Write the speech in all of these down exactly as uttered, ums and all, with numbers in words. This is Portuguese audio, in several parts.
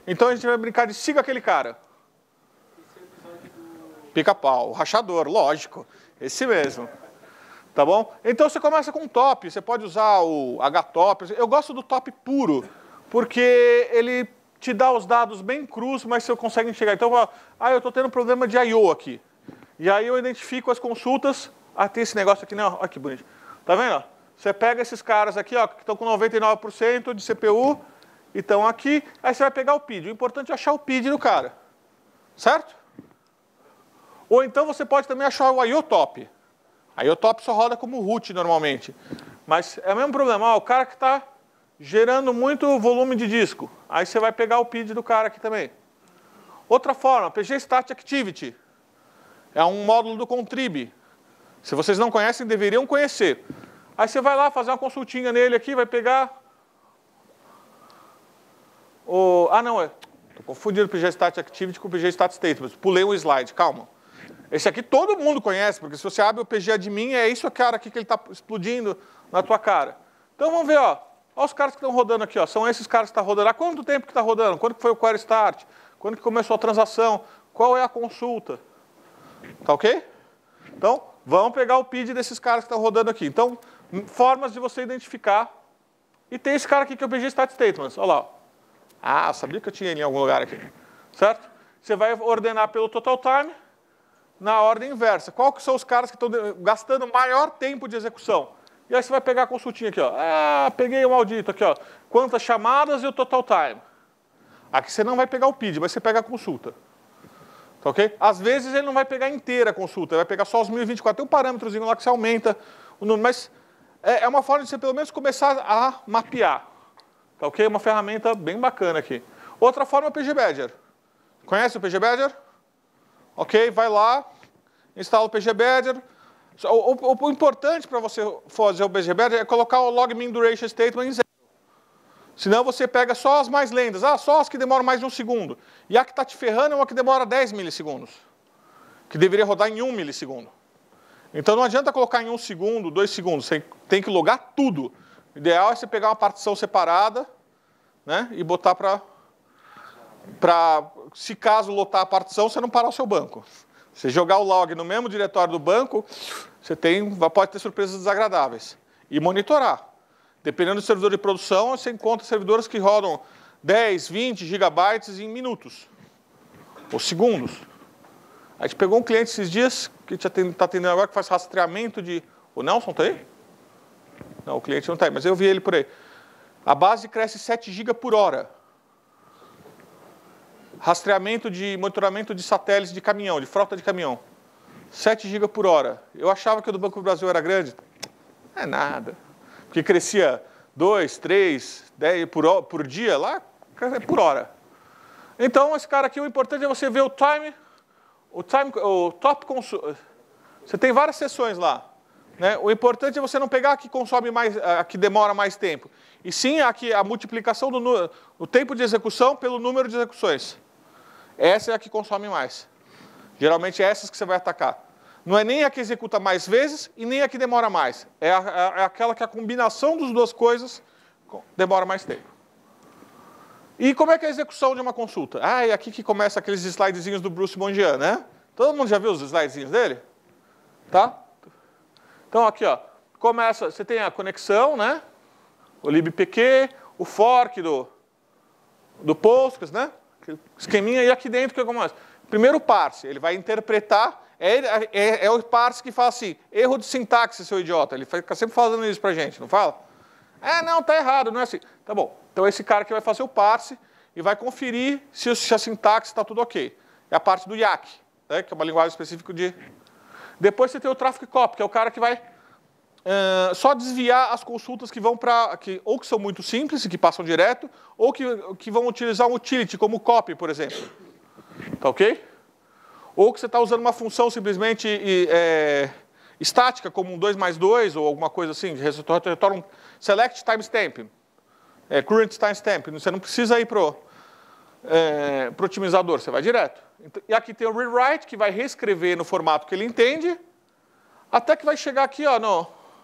Então a gente vai brincar de siga aquele cara. Pica-pau, rachador, lógico. Esse mesmo. Tá bom? Então você começa com um top. Você pode usar o H-top. Eu gosto do top puro, porque ele te dá os dados bem crus, mas você consegue enxergar. Então, ah, eu estou tendo problema de I O aqui. E aí eu identifico as consultas. Ah, tem esse negócio aqui, não. Olha que bonito. Tá vendo? Você pega esses caras aqui, ó, que estão com noventa e nove por cento de C P U e estão aqui. Aí você vai pegar o P I D. O importante é achar o P I D do cara. Certo? Ou então você pode também achar o I O top. A I O top só roda como root normalmente. Mas é o mesmo problema. Ah, o cara que está gerando muito volume de disco. Aí você vai pegar o P I D do cara aqui também. Outra forma, P G Stat Activity. É um módulo do Contrib. Se vocês não conhecem, deveriam conhecer. Aí você vai lá fazer uma consultinha nele aqui, vai pegar... O... Ah, não, é... Estou confundindo o P G Stat Activity com o P G Stat Statements. Pulei um slide, calma. Esse aqui todo mundo conhece, porque se você abre o P G Admin, é isso, cara, aqui que ele está explodindo na tua cara. Então vamos ver, ó. Olha os caras que estão rodando aqui, ó. São esses caras que estão rodando. Há quanto tempo que está rodando? Quando que foi o query start? Quando que começou a transação? Qual é a consulta? Tá ok? Então, vamos pegar o P I D desses caras que estão rodando aqui. Então, formas de você identificar. E tem esse cara aqui que é o P G Stat Statements. Olha lá. Ah, eu sabia que eu tinha ele em algum lugar aqui. Certo? Você vai ordenar pelo total time na ordem inversa. Qual que são os caras que estão gastando maior tempo de execução? E aí você vai pegar a consultinha aqui, ó. Ah, peguei o maldito aqui, ó. Quantas chamadas e o total time. Aqui você não vai pegar o P I D, mas você pega a consulta. Tá ok? Às vezes ele não vai pegar inteira a consulta, ele vai pegar só os mil e vinte e quatro. Tem um parâmetrozinho lá que você aumenta o número, mas é uma forma de você pelo menos começar a mapear. Tá ok? Uma ferramenta bem bacana aqui. Outra forma é o P G Badger. Conhece o P G Badger? Ok, vai lá, instala o P G Badger. O, o, o importante para você fazer o P G Badger é colocar o log min duration statement em zero. Senão você pega só as mais lendas. Ah, só as que demoram mais de um segundo. E a que está te ferrando é uma que demora dez milissegundos. Que deveria rodar em um milissegundo. Então não adianta colocar em um segundo, dois segundos. Você tem que logar tudo. O ideal é você pegar uma partição separada, né, e botar para... Pra, se caso lotar a partição, você não parar o seu banco. Você jogar o log no mesmo diretório do banco, você tem, pode ter surpresas desagradáveis. E monitorar. Dependendo do servidor de produção, você encontra servidores que rodam dez, vinte gigabytes em minutos. Ou segundos. A gente pegou um cliente esses dias, que está atendendo agora, que faz rastreamento de... O Nelson está aí? Não, o cliente não está aí, mas eu vi ele por aí. A base cresce sete gigas por hora. Rastreamento de monitoramento de satélites de caminhão, de frota de caminhão. sete gigas por hora. Eu achava que o do Banco do Brasil era grande. Não é nada. Porque crescia dois, três, dez por, por dia, lá é por hora. Então, esse cara aqui, o importante é você ver o time, o, time, o top consumo. Você tem várias sessões lá. Né? O importante é você não pegar a que consome mais, a que demora mais tempo. E sim a, que, a multiplicação do o tempo de execução pelo número de execuções. Essa é a que consome mais. Geralmente é essas que você vai atacar. Não é nem a que executa mais vezes e nem a que demora mais. É, a, é aquela que a combinação das duas coisas demora mais tempo. E como é que é a execução de uma consulta? Ah, é aqui que começa aqueles slidezinhos do Bruce Mondian, né? Todo mundo já viu os slidezinhos dele? Tá? Então aqui, ó, começa, você tem a conexão, né? O libpq, o fork do, do Postgres, né? Esqueminha, e aqui dentro o que acontece? Primeiro o parse, ele vai interpretar, é, é, é o parse que fala assim, erro de sintaxe, seu idiota. Ele fica sempre falando isso pra gente, não fala? É, não, tá errado, não é assim. Tá bom, então esse cara que vai fazer o parse e vai conferir se, se a sintaxe está tudo ok. É a parte do Y A C, né, que é uma linguagem específica de... Depois você tem o traffic cop, que é o cara que vai uh, só desviar as consultas que vão para... Que, ou que são muito simples e que passam direto, ou que, que vão utilizar um utility, como o copy, por exemplo. Tá ok? Ou que você está usando uma função simplesmente é, estática, como um dois mais dois, ou alguma coisa assim, retorna um select timestamp, é, current timestamp. Você não precisa ir para o é, otimizador, você vai direto. E aqui tem o rewrite, que vai reescrever no formato que ele entende, até que vai chegar aqui, ó, no,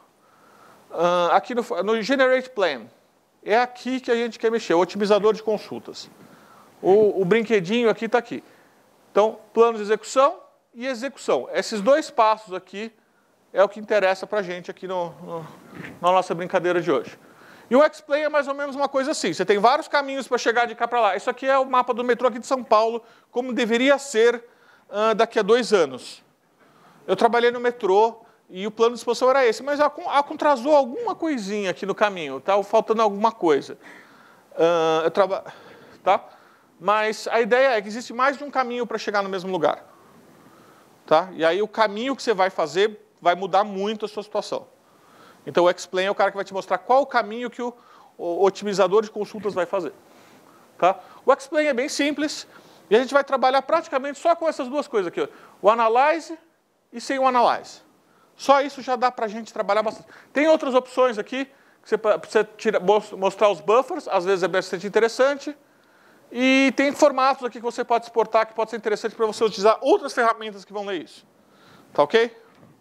uh, aqui no, no generate plan. É aqui que a gente quer mexer, o otimizador de consultas. O, o brinquedinho aqui está aqui. Então, plano de execução e execução. Esses dois passos aqui é o que interessa para a gente aqui no, no, na nossa brincadeira de hoje. E o Explain é mais ou menos uma coisa assim. Você tem vários caminhos para chegar de cá para lá. Isso aqui é o mapa do metrô aqui de São Paulo, como deveria ser uh, daqui a dois anos. Eu trabalhei no metrô e o plano de expansão era esse, mas atrasou alguma coisinha aqui no caminho, tá? Faltando alguma coisa. Uh, eu traba... tá? Mas a ideia é que existe mais de um caminho para chegar no mesmo lugar. Tá? E aí o caminho que você vai fazer vai mudar muito a sua situação. Então o Explain é o cara que vai te mostrar qual o caminho que o, o otimizador de consultas vai fazer. Tá? O Explain é bem simples e a gente vai trabalhar praticamente só com essas duas coisas aqui. Ó. O Analyze e sem o Analyze. Só isso já dá para a gente trabalhar bastante. Tem outras opções aqui, que você precisa tira, mostrar os buffers, às vezes é bastante interessante. E tem formatos aqui que você pode exportar, que pode ser interessante para você utilizar outras ferramentas que vão ler isso. Tá ok?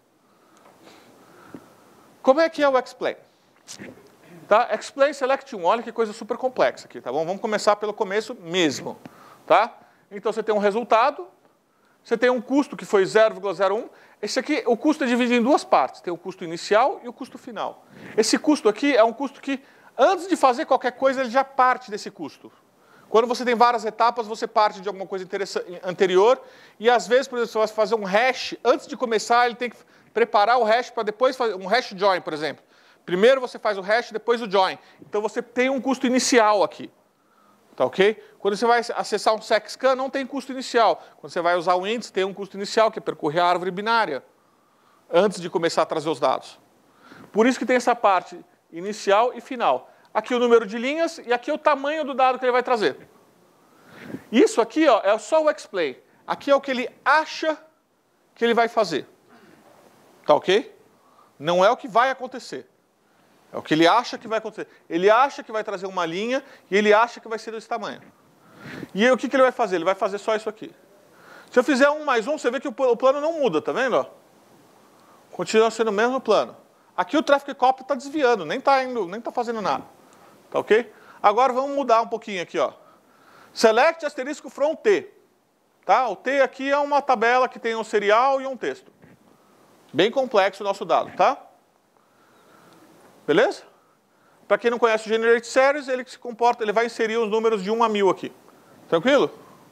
Como é que é o Explain? Tá? Explain Select um, olha que coisa super complexa aqui, tá bom? Vamos começar pelo começo mesmo. Tá? Então você tem um resultado, você tem um custo que foi zero vírgula zero um. Esse aqui, o custo é dividido em duas partes. Tem o custo inicial e o custo final. Esse custo aqui é um custo que, antes de fazer qualquer coisa, ele já parte desse custo. Quando você tem várias etapas, você parte de alguma coisa anterior. E às vezes, por exemplo, você vai fazer um hash, antes de começar, ele tem que preparar o hash para depois fazer um hash join, por exemplo. Primeiro você faz o hash, depois o join. Então você tem um custo inicial aqui. Tá ok? Quando você vai acessar um sexscan, não tem custo inicial. Quando você vai usar o índice, tem um custo inicial, que é percorrer a árvore binária, antes de começar a trazer os dados. Por isso que tem essa parte inicial e final. Aqui o número de linhas e aqui o tamanho do dado que ele vai trazer. Isso aqui ó, é só o Explain. Aqui é o que ele acha que ele vai fazer. Tá ok? Não é o que vai acontecer. É o que ele acha que vai acontecer. Ele acha que vai trazer uma linha e ele acha que vai ser desse tamanho. E aí, o que, que ele vai fazer? Ele vai fazer só isso aqui. Se eu fizer um mais um, você vê que o plano não muda, tá vendo? Ó? Continua sendo o mesmo plano. Aqui o traffic cop está desviando, nem está indo, nem está fazendo nada. Tá ok? Agora vamos mudar um pouquinho aqui, ó. Select asterisco from T. Tá? O T aqui é uma tabela que tem um serial e um texto. Bem complexo o nosso dado, tá? Beleza? Para quem não conhece o Generate Series, ele se comporta, ele vai inserir os números de um a mil aqui. Tranquilo?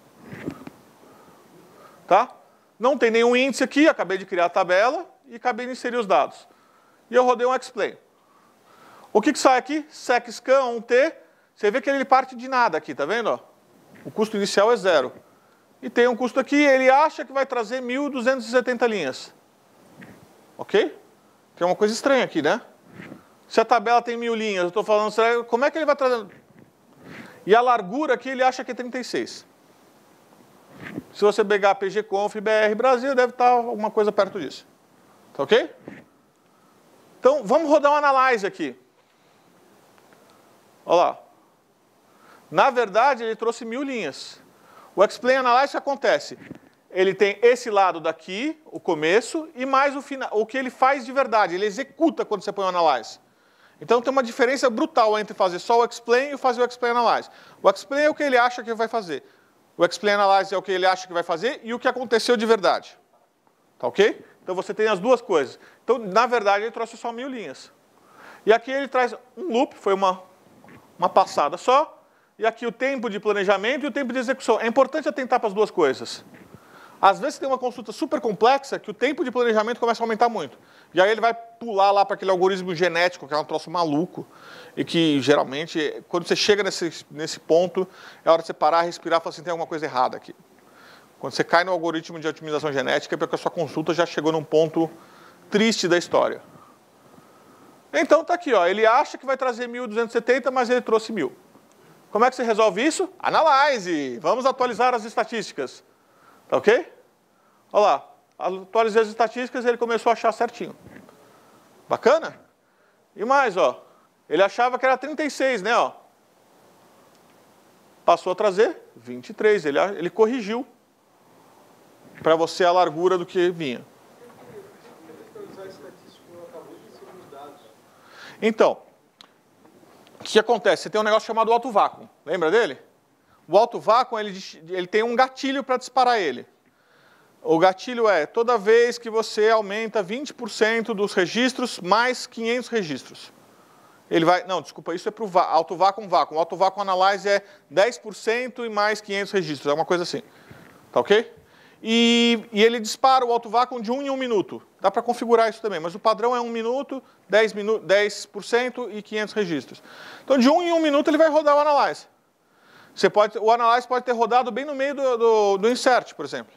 Tá? Não tem nenhum índice aqui, acabei de criar a tabela e acabei de inserir os dados. E eu rodei um Explain. O que, que sai aqui? Sexscan um T. Você vê que ele parte de nada aqui, tá vendo? Ó? O custo inicial é zero. E tem um custo aqui, ele acha que vai trazer mil duzentas e setenta linhas. Ok? Tem uma coisa estranha aqui, né? Se a tabela tem mil linhas, eu estou falando, será, como é que ele vai trazer? E a largura aqui ele acha que é trinta e seis. Se você pegar pgconf B R Brasil, deve estar alguma coisa perto disso. Tá ok? Então, vamos rodar um Analyze aqui. Olha lá. Na verdade, ele trouxe mil linhas. O Explain Analyze, o que acontece? Ele tem esse lado daqui, o começo, e mais o final, o que ele faz de verdade. Ele executa quando você põe o Analyze. Então tem uma diferença brutal entre fazer só o Explain e fazer o Explain Analyze. O Explain é o que ele acha que vai fazer. O Explain Analyze é o que ele acha que vai fazer e o que aconteceu de verdade. Tá ok? Então você tem as duas coisas. Então, na verdade, ele trouxe só mil linhas. E aqui ele traz um loop, foi uma, uma passada só. E aqui o tempo de planejamento e o tempo de execução. É importante atentar para as duas coisas. Às vezes tem uma consulta super complexa que o tempo de planejamento começa a aumentar muito. E aí ele vai pular lá para aquele algoritmo genético, que é um troço maluco, e que geralmente, quando você chega nesse, nesse ponto, é hora de você parar, respirar e falar assim, tem alguma coisa errada aqui. Quando você cai no algoritmo de otimização genética, é porque a sua consulta já chegou num ponto triste da história. Então está aqui, ó, ele acha que vai trazer mil duzentos e setenta, mas ele trouxe mil. Como é que você resolve isso? Analyze! Vamos atualizar as estatísticas. Tá ok? Olha lá, atualizei as estatísticas e ele começou a achar certinho. Bacana? E mais, ó, ele achava que era trinta e seis, né? Ó. Passou a trazer vinte e três, ele, ele corrigiu para você a largura do que vinha. Então, o que acontece? Você tem um negócio chamado alto vácuo. Lembra dele? O alto vácuo, ele, ele tem um gatilho para disparar ele. O gatilho é, toda vez que você aumenta vinte por cento dos registros, mais quinhentos registros. Ele vai, não, desculpa, isso é para o alto vácuo, vácuo. O alto vácuo analyze é dez por cento e mais quinhentos registros, é uma coisa assim. Tá ok? E, e ele dispara o alto vácuo de um em um minuto. Dá para configurar isso também, mas o padrão é um minuto, dez por cento e quinhentos registros. Então, de um em um minuto, ele vai rodar o analyze. Você pode, o analyze pode ter rodado bem no meio do, do, do insert, por exemplo.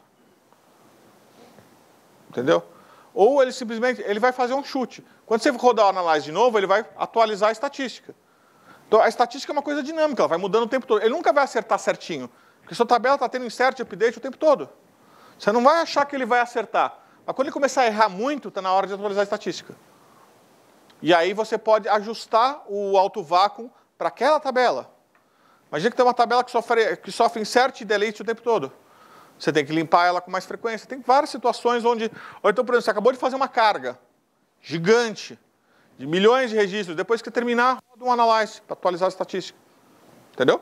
Entendeu? Ou ele simplesmente ele vai fazer um chute. Quando você rodar o analyze de novo, ele vai atualizar a estatística. Então, a estatística é uma coisa dinâmica, ela vai mudando o tempo todo. Ele nunca vai acertar certinho, porque sua tabela está tendo insert e update o tempo todo. Você não vai achar que ele vai acertar. Mas quando ele começar a errar muito, está na hora de atualizar a estatística. E aí você pode ajustar o alto vácuo para aquela tabela. Imagina que tem uma tabela que sofre, que sofre insert e delete o tempo todo. Você tem que limpar ela com mais frequência. Tem várias situações onde... Ou então, por exemplo, você acabou de fazer uma carga gigante, de milhões de registros. Depois que terminar, roda um analyze para atualizar a estatística. Entendeu?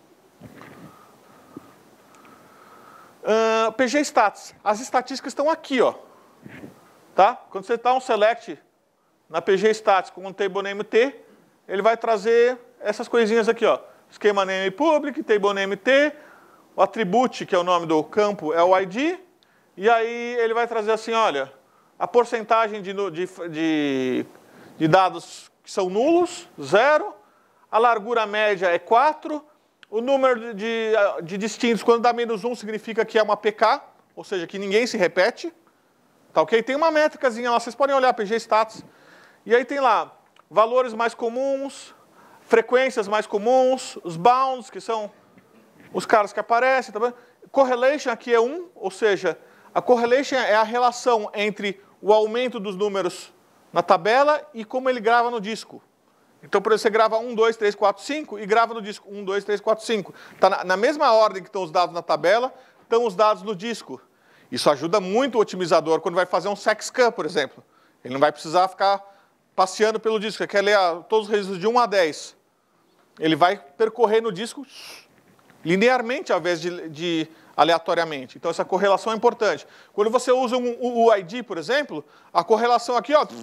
Uh, P G Stats. As estatísticas estão aqui, ó. Tá? Quando você dá um select na P G Stats com um table name T, ele vai trazer essas coisinhas aqui, ó. Schema name public, table name T, o attribute, que é o nome do campo, é o I D, e aí ele vai trazer assim, olha, a porcentagem de, de, de, de dados que são nulos, zero, a largura média é quatro, o número de, de distintos, quando dá menos um, significa que é uma P K, ou seja, que ninguém se repete, tá ok? Tem uma métricazinha lá, vocês podem olhar, P G Stats, e aí tem lá, valores mais comuns, frequências mais comuns, os bounds, que são os caras que aparecem, tá bem? Correlation aqui é um, ou seja, a correlation é a relação entre o aumento dos números na tabela e como ele grava no disco. Então, por exemplo, você grava um, dois, três, quatro, cinco e grava no disco um, dois, três, quatro, cinco. Está na, na mesma ordem que estão os dados na tabela, estão os dados no disco. Isso ajuda muito o otimizador quando vai fazer um sexscan, por exemplo. Ele não vai precisar ficar passeando pelo disco. Você quer ler a, todos os registros de um a dez. Ele vai percorrer no disco linearmente, ao invés de, de aleatoriamente. Então, essa correlação é importante. Quando você usa um, o U I D, por exemplo, a correlação aqui, ó.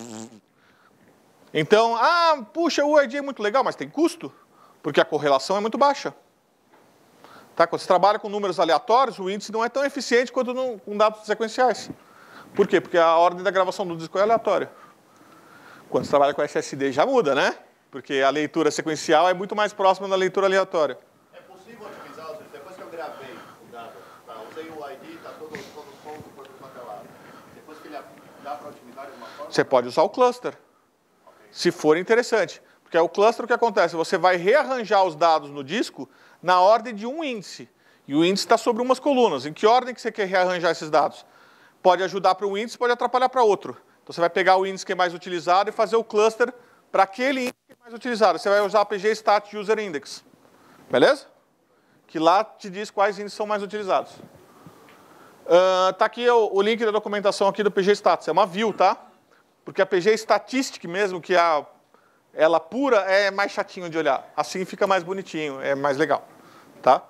Então, ah, puxa, o U I D é muito legal, mas tem custo, porque a correlação é muito baixa. Tá? Quando você trabalha com números aleatórios, o índice não é tão eficiente quanto no, com dados sequenciais. Por quê? Porque a ordem da gravação do disco é aleatória. Quando você trabalha com S S D, já muda, né? Porque a leitura sequencial é muito mais próxima da leitura aleatória. É possível otimizar, ou seja, depois que eu gravei o dado, tá, usei o I D, está todo, todo ponto, todo quanto é lado. Depois que ele dá para otimizar de alguma forma? Você pode usar o cluster, okay, se for interessante. Porque é o cluster o que acontece, você vai rearranjar os dados no disco na ordem de um índice. E o índice está sobre umas colunas. Em que ordem que você quer rearranjar esses dados? Pode ajudar para um índice, pode atrapalhar para outro. Então, você vai pegar o índice que é mais utilizado e fazer o cluster para aquele índice que é mais utilizado. Você vai usar a P G Stat User Index. Beleza? Que lá te diz quais índices são mais utilizados. Está uh, aqui o, o link da documentação aqui do P G Stats. É uma view, tá? Porque a P G Statistic mesmo, que é a, ela pura, é mais chatinho de olhar. Assim fica mais bonitinho, é mais legal. Tá?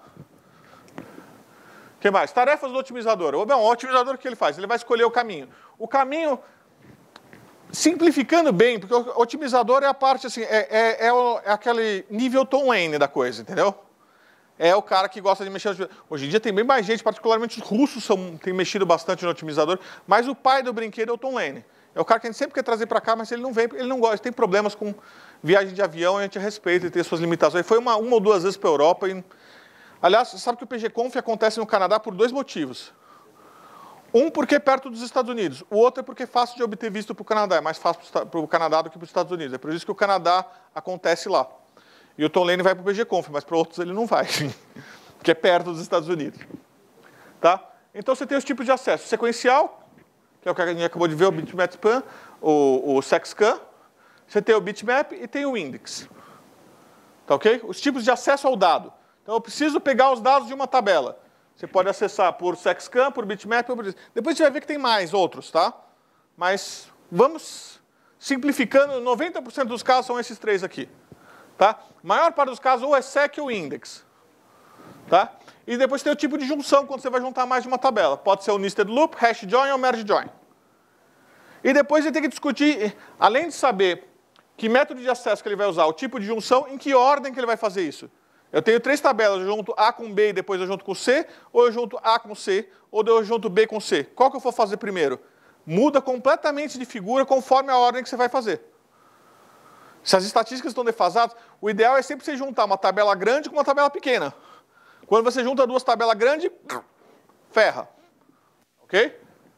O que mais? Tarefas do otimizador. Bom, o otimizador, o que ele faz? Ele vai escolher o caminho. O caminho, simplificando bem, porque o otimizador é a parte, assim, é, é, é, o, é aquele nível Tom Lane da coisa, entendeu? É o cara que gosta de mexer no... Hoje em dia tem bem mais gente, particularmente os russos são, têm mexido bastante no otimizador, mas o pai do brinquedo é o Tom Lane. É o cara que a gente sempre quer trazer para cá, mas ele não vem, ele não gosta, tem problemas com viagem de avião, a gente respeita e tem suas limitações. Ele foi uma, uma ou duas vezes para a Europa e... Aliás, você sabe que o P G Conf acontece no Canadá por dois motivos. Um, porque é perto dos Estados Unidos. O outro é porque é fácil de obter visto para o Canadá. É mais fácil para o Canadá do que para os Estados Unidos. É por isso que o Canadá acontece lá. E o Tom Lane vai para o P G Conf, mas para outros ele não vai. Porque é perto dos Estados Unidos. Tá? Então, você tem os tipos de acesso. Sequencial, que é o que a gente acabou de ver, o bitmap span, o, o sexscan. Você tem o bitmap e tem o index. Tá ok? Os tipos de acesso ao dado. Então, eu preciso pegar os dados de uma tabela. Você pode acessar por sexscan, por bitmap, por... Depois você vai ver que tem mais outros, tá? Mas vamos simplificando, noventa por cento dos casos são esses três aqui. Tá? A maior parte dos casos ou é sec ou index. Tá? E depois tem o tipo de junção, quando você vai juntar mais de uma tabela. Pode ser o nested loop, hash join ou merge join. E depois ele tem que discutir, além de saber que método de acesso que ele vai usar, o tipo de junção, em que ordem que ele vai fazer isso. Eu tenho três tabelas, eu junto A com B e depois eu junto com C, ou eu junto A com C, ou eu junto B com C. Qual que eu vou fazer primeiro? Muda completamente de figura conforme a ordem que você vai fazer. Se as estatísticas estão defasadas, o ideal é sempre você juntar uma tabela grande com uma tabela pequena. Quando você junta duas tabelas grandes, ferra. Ok?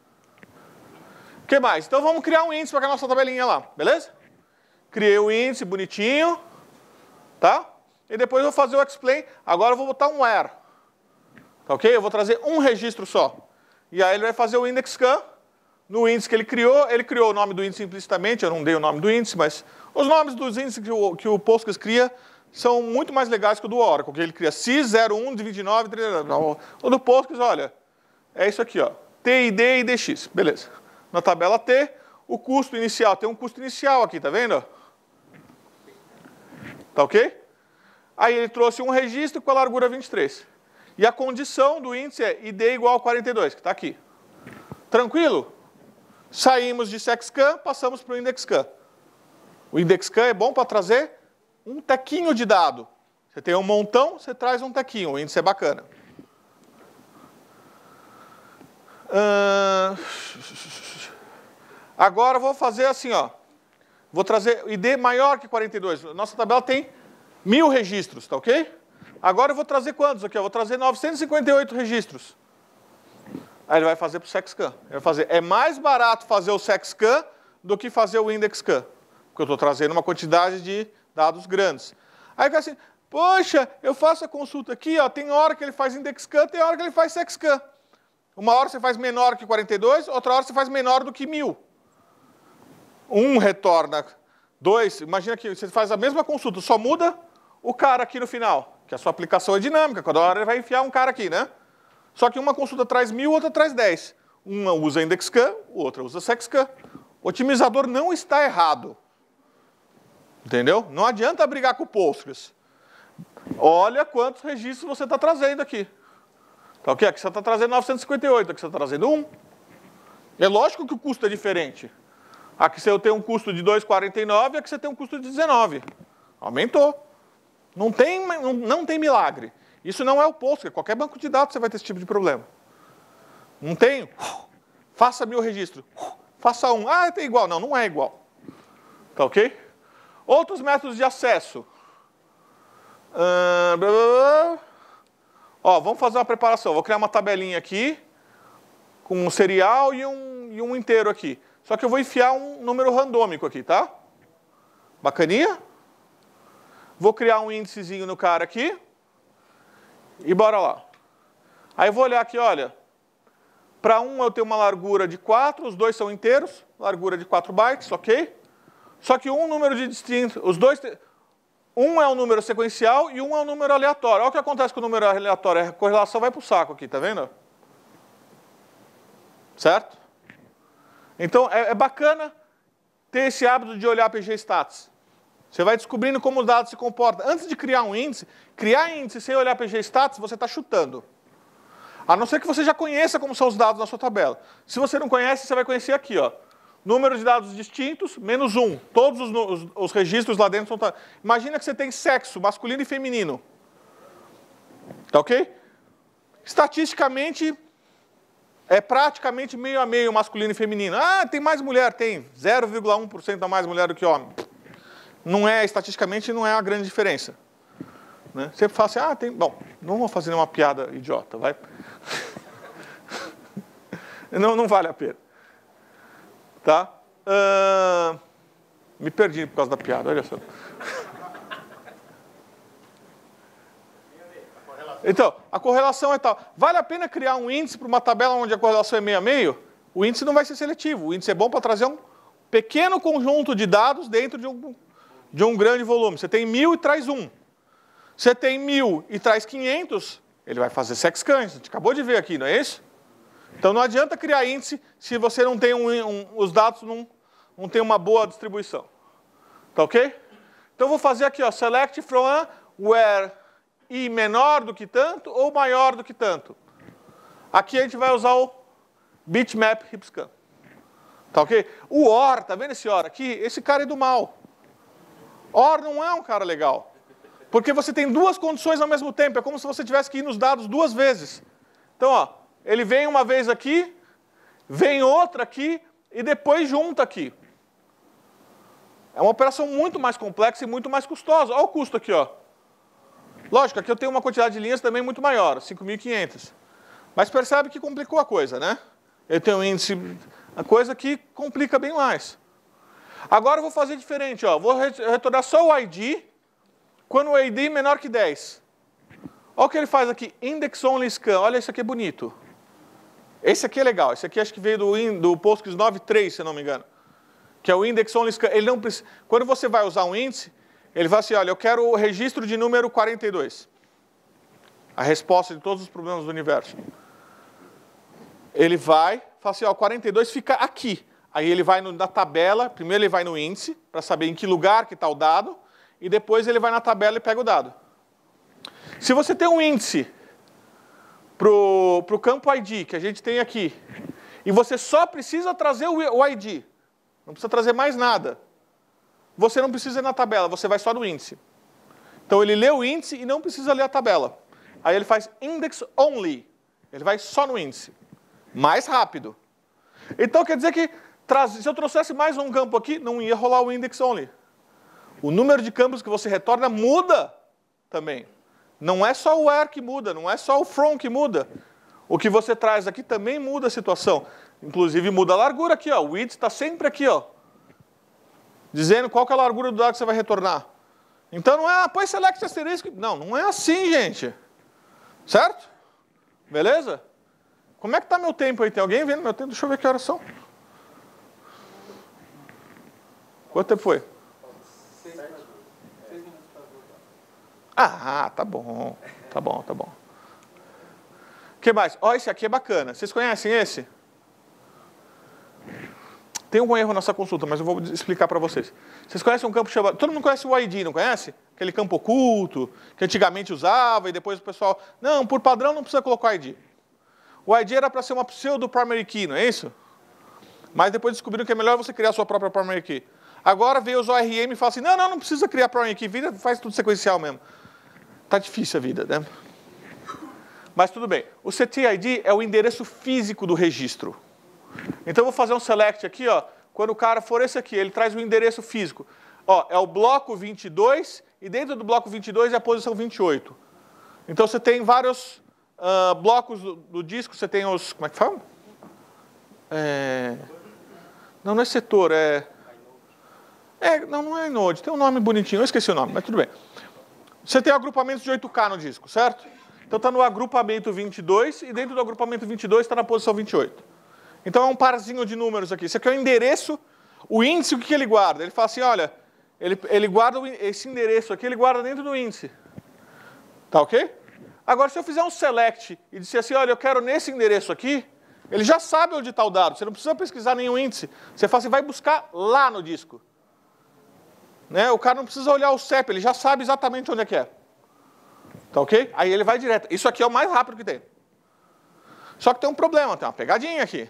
O que mais? Então vamos criar um índice para a nossa tabelinha lá, beleza? Criei o índice bonitinho, tá? E depois eu vou fazer o explain. Agora eu vou botar um where. Tá ok? Eu vou trazer um registro só. E aí ele vai fazer o index scan. No índice que ele criou, ele criou o nome do índice implicitamente, eu não dei o nome do índice, mas os nomes dos índices que o, que o Postgres cria são muito mais legais que o do Oracle, que ele cria S I S zero um, vinte e nove, trinta. O do Postgres, olha, é isso aqui, ó, T I D e I D X, beleza. Na tabela T, o custo inicial, tem um custo inicial aqui, tá vendo? Tá ok? Aí ele trouxe um registro com a largura vinte e três. E a condição do índice é I D igual a quarenta e dois, que está aqui. Tranquilo? Saímos de sexscan, passamos para o indexscan. O indexscan é bom para trazer um tequinho de dado. Você tem um montão, você traz um tequinho. O índice é bacana. Uh... Agora eu vou fazer assim, ó. Vou trazer I D maior que quarenta e dois. Nossa tabela tem mil registros, tá ok? Agora eu vou trazer quantos aqui? Eu vou trazer novecentos e cinquenta e oito registros. Aí ele vai fazer para o sexscan. Ele vai fazer. É mais barato fazer o sexscan do que fazer o indexscan. Porque eu estou trazendo uma quantidade de dados grandes. Aí fica assim, poxa, eu faço a consulta aqui, ó, tem hora que ele faz indexscan, tem hora que ele faz sexscan. Uma hora você faz menor que quarenta e dois, outra hora você faz menor do que mil. Um retorna dois. Imagina que você faz a mesma consulta, só muda o cara aqui no final. Que a sua aplicação é dinâmica, cada hora ele vai enfiar um cara aqui, né? Só que uma consulta traz mil, outra traz dez. Uma usa indexscan, outra usa sexscan. O otimizador não está errado. Entendeu? Não adianta brigar com o Postgres. Olha quantos registros você está trazendo aqui. Tá ok? Aqui você está trazendo novecentos e cinquenta e oito, aqui você está trazendo um. É lógico que o custo é diferente. Aqui você tem um custo de dois vírgula quarenta e nove, aqui você tem um custo de dezenove. Aumentou. Não tem, não, não tem milagre. Isso não é o Postgres. Qualquer banco de dados você vai ter esse tipo de problema. Não tem. Faça mil registros. Faça um. Ah, é igual. Não, não é igual. Tá ok? Outros métodos de acesso. Uh, blá, blá, blá. Ó, vamos fazer uma preparação. Vou criar uma tabelinha aqui com um serial e um, e um inteiro aqui. Só que eu vou enfiar um número randômico aqui, tá? Bacaninha? Vou criar um índicezinho no cara aqui. E bora lá. Aí eu vou olhar aqui, olha. Para um eu tenho uma largura de quatro, os dois são inteiros. Largura de quatro bytes, ok? Só que um número de distinto, os dois, um é um número sequencial e um é um número aleatório. Olha o que acontece com o número aleatório, a correlação vai para o saco aqui, tá vendo? Certo? Então é, é bacana ter esse hábito de olhar P G Stats. Você vai descobrindo como os dados se comportam. Antes de criar um índice, criar índice sem olhar P G Stats, você está chutando. A não ser que você já conheça como são os dados na sua tabela. Se você não conhece, você vai conhecer aqui, ó. Número de dados distintos, menos um. Todos os, os, os registros lá dentro são... Imagina que você tem sexo, masculino e feminino. Tá ok? Estatisticamente, é praticamente meio a meio masculino e feminino. Ah, tem mais mulher? Tem. zero vírgula um por cento a mais mulher do que homem. Não é, estatisticamente, não é uma grande diferença. Né? Você fala assim, ah, tem... Bom, não vou fazer nenhuma piada idiota, vai? não, não vale a pena. Tá? Uh, me perdi por causa da piada, olha só. Então, a correlação é tal. Vale a pena criar um índice para uma tabela onde a correlação é meio a meio? O índice não vai ser seletivo. O índice é bom para trazer um pequeno conjunto de dados dentro de um, de um grande volume. Você tem mil e traz um. Você tem mil e traz quinhentos, ele vai fazer sexscan. A gente acabou de ver aqui, não é isso? Então não adianta criar índice se você não tem um, um, os dados não, não tem uma boa distribuição. Tá ok? Então eu vou fazer aqui, ó, select from a where I menor do que tanto ou maior do que tanto. Aqui a gente vai usar o bitmap hipscan. Tá ok? O OR, tá vendo esse OR aqui? Esse cara é do mal. OR não é um cara legal. Porque você tem duas condições ao mesmo tempo. É como se você tivesse que ir nos dados duas vezes. Então, ó, ele vem uma vez aqui, vem outra aqui e depois junta aqui. É uma operação muito mais complexa e muito mais custosa. Olha o custo aqui, ó. Lógico, aqui eu tenho uma quantidade de linhas também muito maior, cinco mil e quinhentas. Mas percebe que complicou a coisa, né? Eu tenho um índice, a coisa que complica bem mais. Agora eu vou fazer diferente, ó. Vou retornar só o I D quando o I D é menor que dez. Olha o que ele faz aqui, index only scan. Olha, isso aqui é bonito. Esse aqui é legal. Esse aqui acho que veio do, do PostGIS nove ponto três, se não me engano. Que é o index only scan. Ele não precisa, quando você vai usar um índice, ele fala assim, olha, eu quero o registro de número quarenta e dois. A resposta de todos os problemas do universo. Ele vai, fala assim, ó, quarenta e dois fica aqui. Aí ele vai no, na tabela, primeiro ele vai no índice, para saber em que lugar que está o dado, e depois ele vai na tabela e pega o dado. Se você tem um índice para o campo I D, que a gente tem aqui, e você só precisa trazer o, o I D, não precisa trazer mais nada, você não precisa ir na tabela, você vai só no índice. Então ele lê o índice e não precisa ler a tabela. Aí ele faz index only, ele vai só no índice. Mais rápido. Então quer dizer que se eu trouxesse mais um campo aqui, não ia rolar o index only. O número de campos que você retorna muda também. Não é só o where que muda, não é só o from que muda. O que você traz aqui também muda a situação. Inclusive muda a largura aqui, ó. O width está sempre aqui, ó. Dizendo qual que é a largura do dado que você vai retornar. Então não é, ah, põe select asterisco. Não, não é assim, gente. Certo? Beleza? Como é que está meu tempo aí? Tem alguém vendo meu tempo? Deixa eu ver que horas são. Quanto tempo foi? Ah, tá bom. Tá bom, tá bom. O que mais? Ó, esse aqui é bacana. Vocês conhecem esse? Tem um erro nessa consulta, mas eu vou explicar para vocês. Vocês conhecem um campo chamado... Todo mundo conhece o I D, não conhece? Aquele campo oculto, que antigamente usava, e depois o pessoal... Não, por padrão não precisa colocar o I D. O I D era para ser uma pseudo primary key, não é isso? Mas depois descobriram que é melhor você criar a sua própria primary key. Agora veio os O R M e fala assim, não, não, não precisa criar primary key, vira, faz tudo sequencial mesmo. Tá difícil a vida, né? Mas tudo bem. O C T I D é o endereço físico do registro. Então eu vou fazer um select aqui, ó. Quando o cara for esse aqui, ele traz o endereço físico. Ó, é o bloco vinte e dois e dentro do bloco vinte e dois é a posição vinte e oito. Então você tem vários uh, blocos do, do disco, você tem os... Como é que fala? É... Não, não é setor, é... é... Não, não é inode, tem um nome bonitinho, eu esqueci o nome, mas tudo bem. Você tem agrupamentos de oito K no disco, certo? Então está no agrupamento vinte e dois e dentro do agrupamento vinte e dois está na posição vinte e oito. Então é um parzinho de números aqui. Isso aqui é o endereço, o índice, o que ele guarda? Ele fala assim, olha, ele, ele guarda esse endereço aqui, ele guarda dentro do índice. Tá ok? Agora, se eu fizer um select e disser assim, olha, eu quero nesse endereço aqui, ele já sabe onde está o dado. Você não precisa pesquisar nenhum índice. Você fala assim, vai buscar lá no disco. Né? O cara não precisa olhar o C E P, ele já sabe exatamente onde é que é. Tá ok? Aí ele vai direto. Isso aqui é o mais rápido que tem. Só que tem um problema, tem uma pegadinha aqui.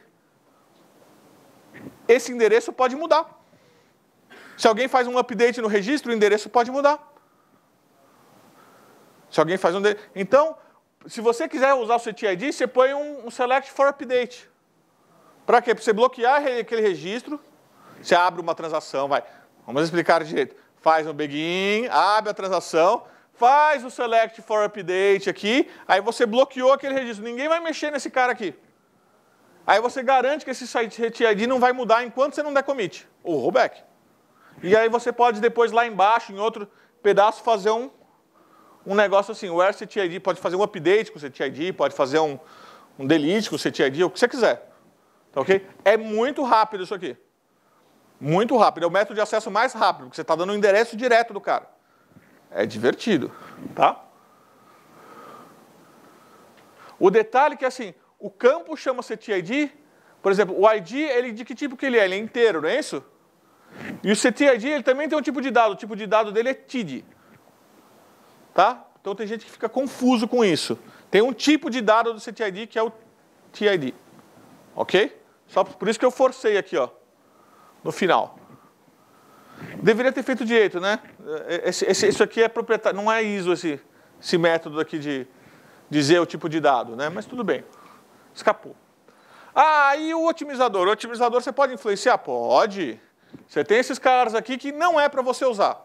Esse endereço pode mudar. Se alguém faz um update no registro, o endereço pode mudar. Se alguém faz um... De... Então, se você quiser usar o C T I D, você põe um, um select for update. Para quê? Para você bloquear aquele registro, você abre uma transação, vai... Vamos explicar direito. Faz um begin, abre a transação, faz o select for update aqui, aí você bloqueou aquele registro. Ninguém vai mexer nesse cara aqui. Aí você garante que esse C T I D não vai mudar enquanto você não der commit, ou rollback. E aí você pode depois lá embaixo, em outro pedaço, fazer um, um negócio assim. O where C T I D pode fazer um update com o C T I D, pode fazer um, um delete com o C T I D, o que você quiser. Tá ok? É muito rápido isso aqui. Muito rápido, é o método de acesso mais rápido, porque você está dando o endereço direto do cara. É divertido, tá? O detalhe é que, assim, o campo chama C T I D, por exemplo, o I D, ele, de que tipo que ele é? Ele é inteiro, não é isso? E o C T I D, ele também tem um tipo de dado, o tipo de dado dele é T I D. Tá? Então tem gente que fica confuso com isso. Tem um tipo de dado do C T I D que é o T I D. Ok? Só por isso que eu forcei aqui, ó, no final. Deveria ter feito direito, né? Esse, esse, isso aqui é proprietário, não é I S O esse, esse método aqui de dizer o tipo de dado, né? Mas tudo bem. Escapou. Ah, e o otimizador? O otimizador você pode influenciar? Pode. Você tem esses caras aqui que não é para você usar.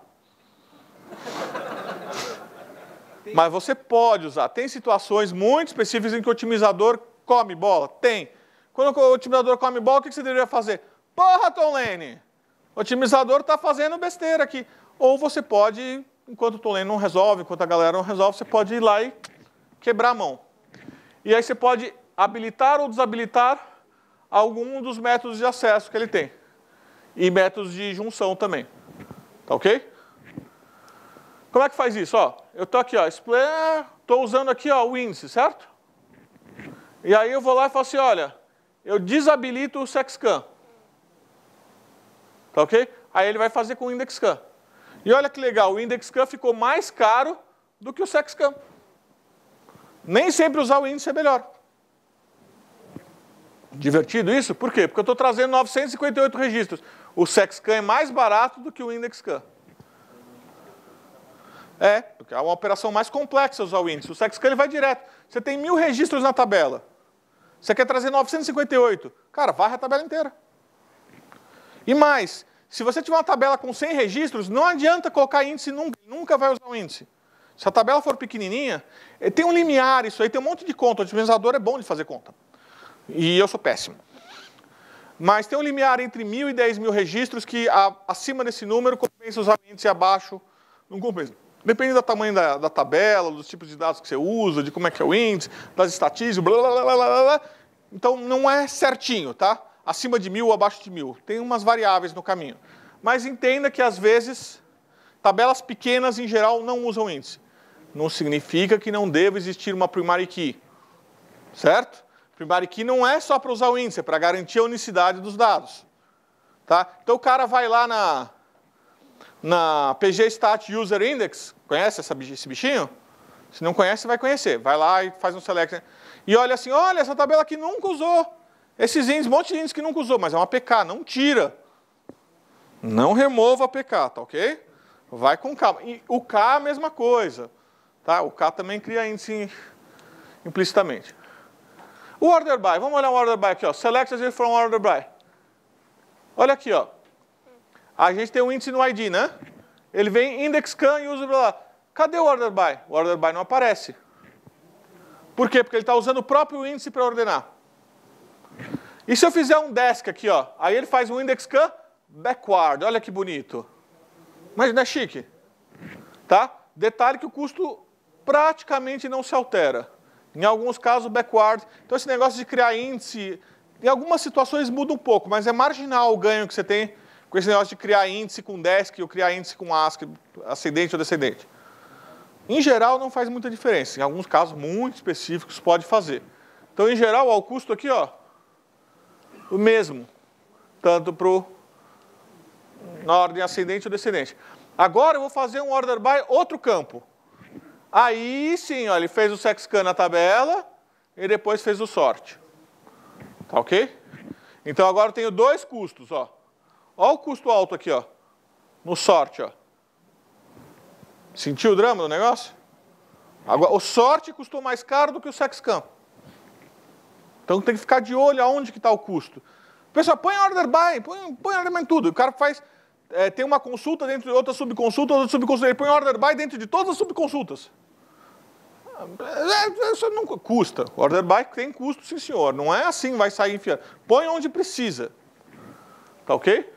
Mas você pode usar. Tem situações muito específicas em que o otimizador come bola? Tem. Quando o otimizador come bola, o que você deveria fazer? Porra, Tom Lane! O otimizador está fazendo besteira aqui. Ou você pode, enquanto o Tom Lane não resolve, enquanto a galera não resolve, você pode ir lá e quebrar a mão. E aí você pode habilitar ou desabilitar algum dos métodos de acesso que ele tem. E métodos de junção também. Tá ok? Como é que faz isso? Ó, eu estou aqui, estou usando aqui ó, o índice, certo? E aí eu vou lá e falo assim, olha, eu desabilito o sexcan. Tá ok? Aí ele vai fazer com o indexcan. E olha que legal, o indexcan ficou mais caro do que o sexcan. Nem sempre usar o índice é melhor. Divertido isso? Por quê? Porque eu estou trazendo novecentos e cinquenta e oito registros. O sexcan é mais barato do que o indexcan. É, porque é uma operação mais complexa usar o índice. O sexcan ele vai direto. Você tem mil registros na tabela. Você quer trazer novecentos e cinquenta e oito. Cara, varre a tabela inteira. E mais, se você tiver uma tabela com cem registros, não adianta colocar índice, nunca, nunca vai usar o índice. Se a tabela for pequenininha, tem um limiar, isso aí tem um monte de conta. O otimizador é bom de fazer conta. E eu sou péssimo. Mas tem um limiar entre mil e dez mil registros que a, acima desse número compensa usar o índice e abaixo não compensa. Depende do tamanho da, da tabela, dos tipos de dados que você usa, de como é que é o índice, das estatísticas, blá, blá, blá, blá, blá. Então não é certinho, tá? Acima de mil ou abaixo de mil. Tem umas variáveis no caminho. Mas entenda que às vezes tabelas pequenas em geral não usam índice. Não significa que não deva existir uma primary key. Certo? Primary key não é só para usar o índice, é para garantir a unicidade dos dados. Tá? Então o cara vai lá na, na pgstat user index, conhece essa, esse bichinho? Se não conhece, vai conhecer. Vai lá e faz um select. E olha assim, olha, essa tabela aqui nunca usou. Esses índices, um monte de índices que nunca usou, mas é uma P K, não tira. Não remova a P K, tá ok? Vai com calma. E o K, a mesma coisa. Tá? O K também cria índice implicitamente. O order by, vamos olhar o order by aqui, ó. Select as from order by. Olha aqui, ó. A gente tem um índice no I D, né? Ele vem index scan e usa blá blá. Cadê o order by? O order by não aparece. Por quê? Porque ele está usando o próprio índice para ordenar. E se eu fizer um desk aqui, ó, aí ele faz um index scan backward. Olha que bonito. Mas não é chique? Tá? Detalhe que o custo praticamente não se altera. Em alguns casos, backward. Então esse negócio de criar índice, em algumas situações muda um pouco, mas é marginal o ganho que você tem com esse negócio de criar índice com desk ou criar índice com ASCII, ascendente ou descendente. Em geral, não faz muita diferença. Em alguns casos muito específicos, pode fazer. Então, em geral, ó, o custo aqui, ó, o mesmo, tanto para na ordem ascendente ou descendente. Agora eu vou fazer um order by outro campo. Aí sim, ó, ele fez o sexcan na tabela e depois fez o sort. Tá ok? Então agora eu tenho dois custos, ó. Ó o custo alto aqui, ó, no sort, ó. Sentiu o drama do negócio? Agora, o sort custou mais caro do que o sexcan. Então tem que ficar de olho aonde que está o custo. O pessoal põe order by, põe, põe order by em tudo. O cara faz, é, tem uma consulta dentro de outra subconsulta, outra subconsulta, ele põe order by dentro de todas as subconsultas. Isso não custa. Order by tem custo, sim senhor. Não é assim, vai sair enfiando. Põe onde precisa. Tá ok?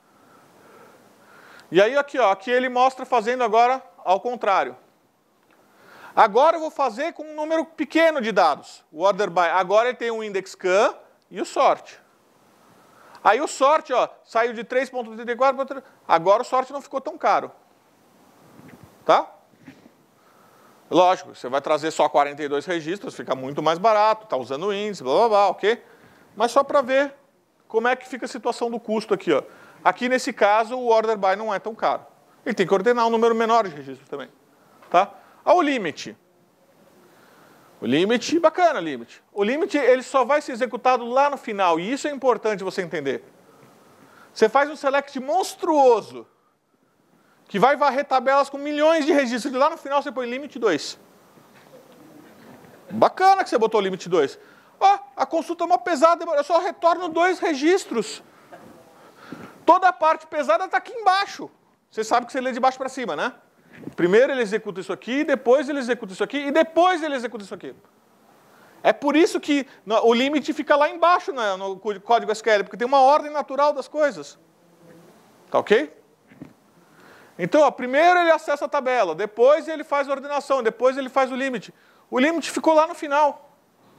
E aí aqui, ó, aqui ele mostra fazendo agora ao contrário. Agora eu vou fazer com um número pequeno de dados. O order by. Agora ele tem um index scan e o sort. Aí o sort, ó, saiu de três ponto trinta e quatro para... Agora o sort não ficou tão caro. Tá? Lógico, você vai trazer só quarenta e dois registros, fica muito mais barato, está usando o índice, blá, blá, blá, ok? Mas só para ver como é que fica a situação do custo aqui, ó. Aqui, nesse caso, o order by não é tão caro. Ele tem que ordenar um número menor de registros também. Tá? Olha o limit. O limit, bacana, limit. O limit, ele só vai ser executado lá no final, e isso é importante você entender. Você faz um select monstruoso, que vai varrer tabelas com milhões de registros, e lá no final você põe limit dois. Bacana que você botou limit dois. Ó, a consulta é uma pesada, eu só retorno dois registros. Toda a parte pesada está aqui embaixo. Você sabe que você lê de baixo para cima, né? Primeiro ele executa isso aqui, depois ele executa isso aqui, e depois ele executa isso aqui. É por isso que o limite fica lá embaixo no código S Q L, porque tem uma ordem natural das coisas. Tá ok? Então, ó, primeiro ele acessa a tabela, depois ele faz a ordenação, depois ele faz o limite. O limite ficou lá no final.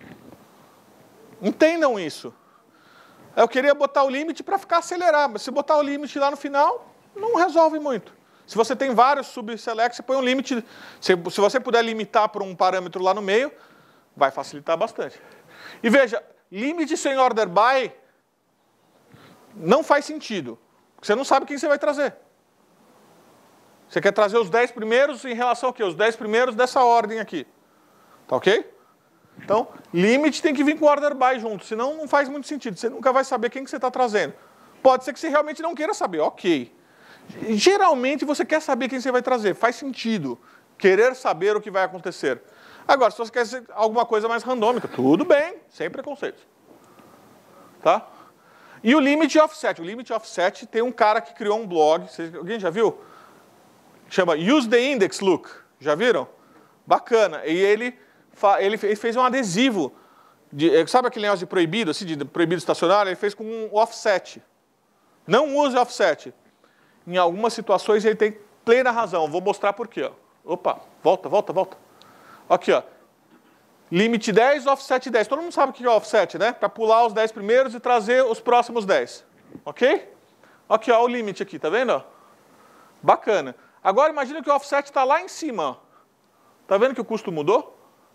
Entendam isso. Eu queria botar o limite para ficar acelerado, mas se botar o limite lá no final, não resolve muito. Se você tem vários subselects, você põe um limite. Se, se você puder limitar por um parâmetro lá no meio, vai facilitar bastante. E veja, limite sem order by não faz sentido. Você não sabe quem você vai trazer. Você quer trazer os dez primeiros em relação ao quê? Os dez primeiros dessa ordem aqui. Tá ok? Então, limite tem que vir com order by junto, senão não faz muito sentido. Você nunca vai saber quem que você está trazendo. Pode ser que você realmente não queira saber, ok. Geralmente você quer saber quem você vai trazer, faz sentido querer saber o que vai acontecer. Agora, se você quer alguma coisa mais randômica, tudo bem, sem preconceitos. Tá? E o limit offset. O limit offset tem um cara que criou um blog, alguém já viu? Chama Use the Index Look. Já viram? Bacana. E ele, ele fez um adesivo, de, sabe aquele negócio de proibido, assim, de proibido estacionário? Ele fez com um offset. Não use offset. Em algumas situações ele tem plena razão. Vou mostrar por quê. Ó. Opa, volta, volta, volta. Aqui, ó. Limite dez, offset dez. Todo mundo sabe o que é offset, né? Para pular os dez primeiros e trazer os próximos dez. Ok? Aqui, ó, o limite aqui, tá vendo? Bacana. Agora imagina que o offset está lá em cima. Ó. Tá vendo que o custo mudou?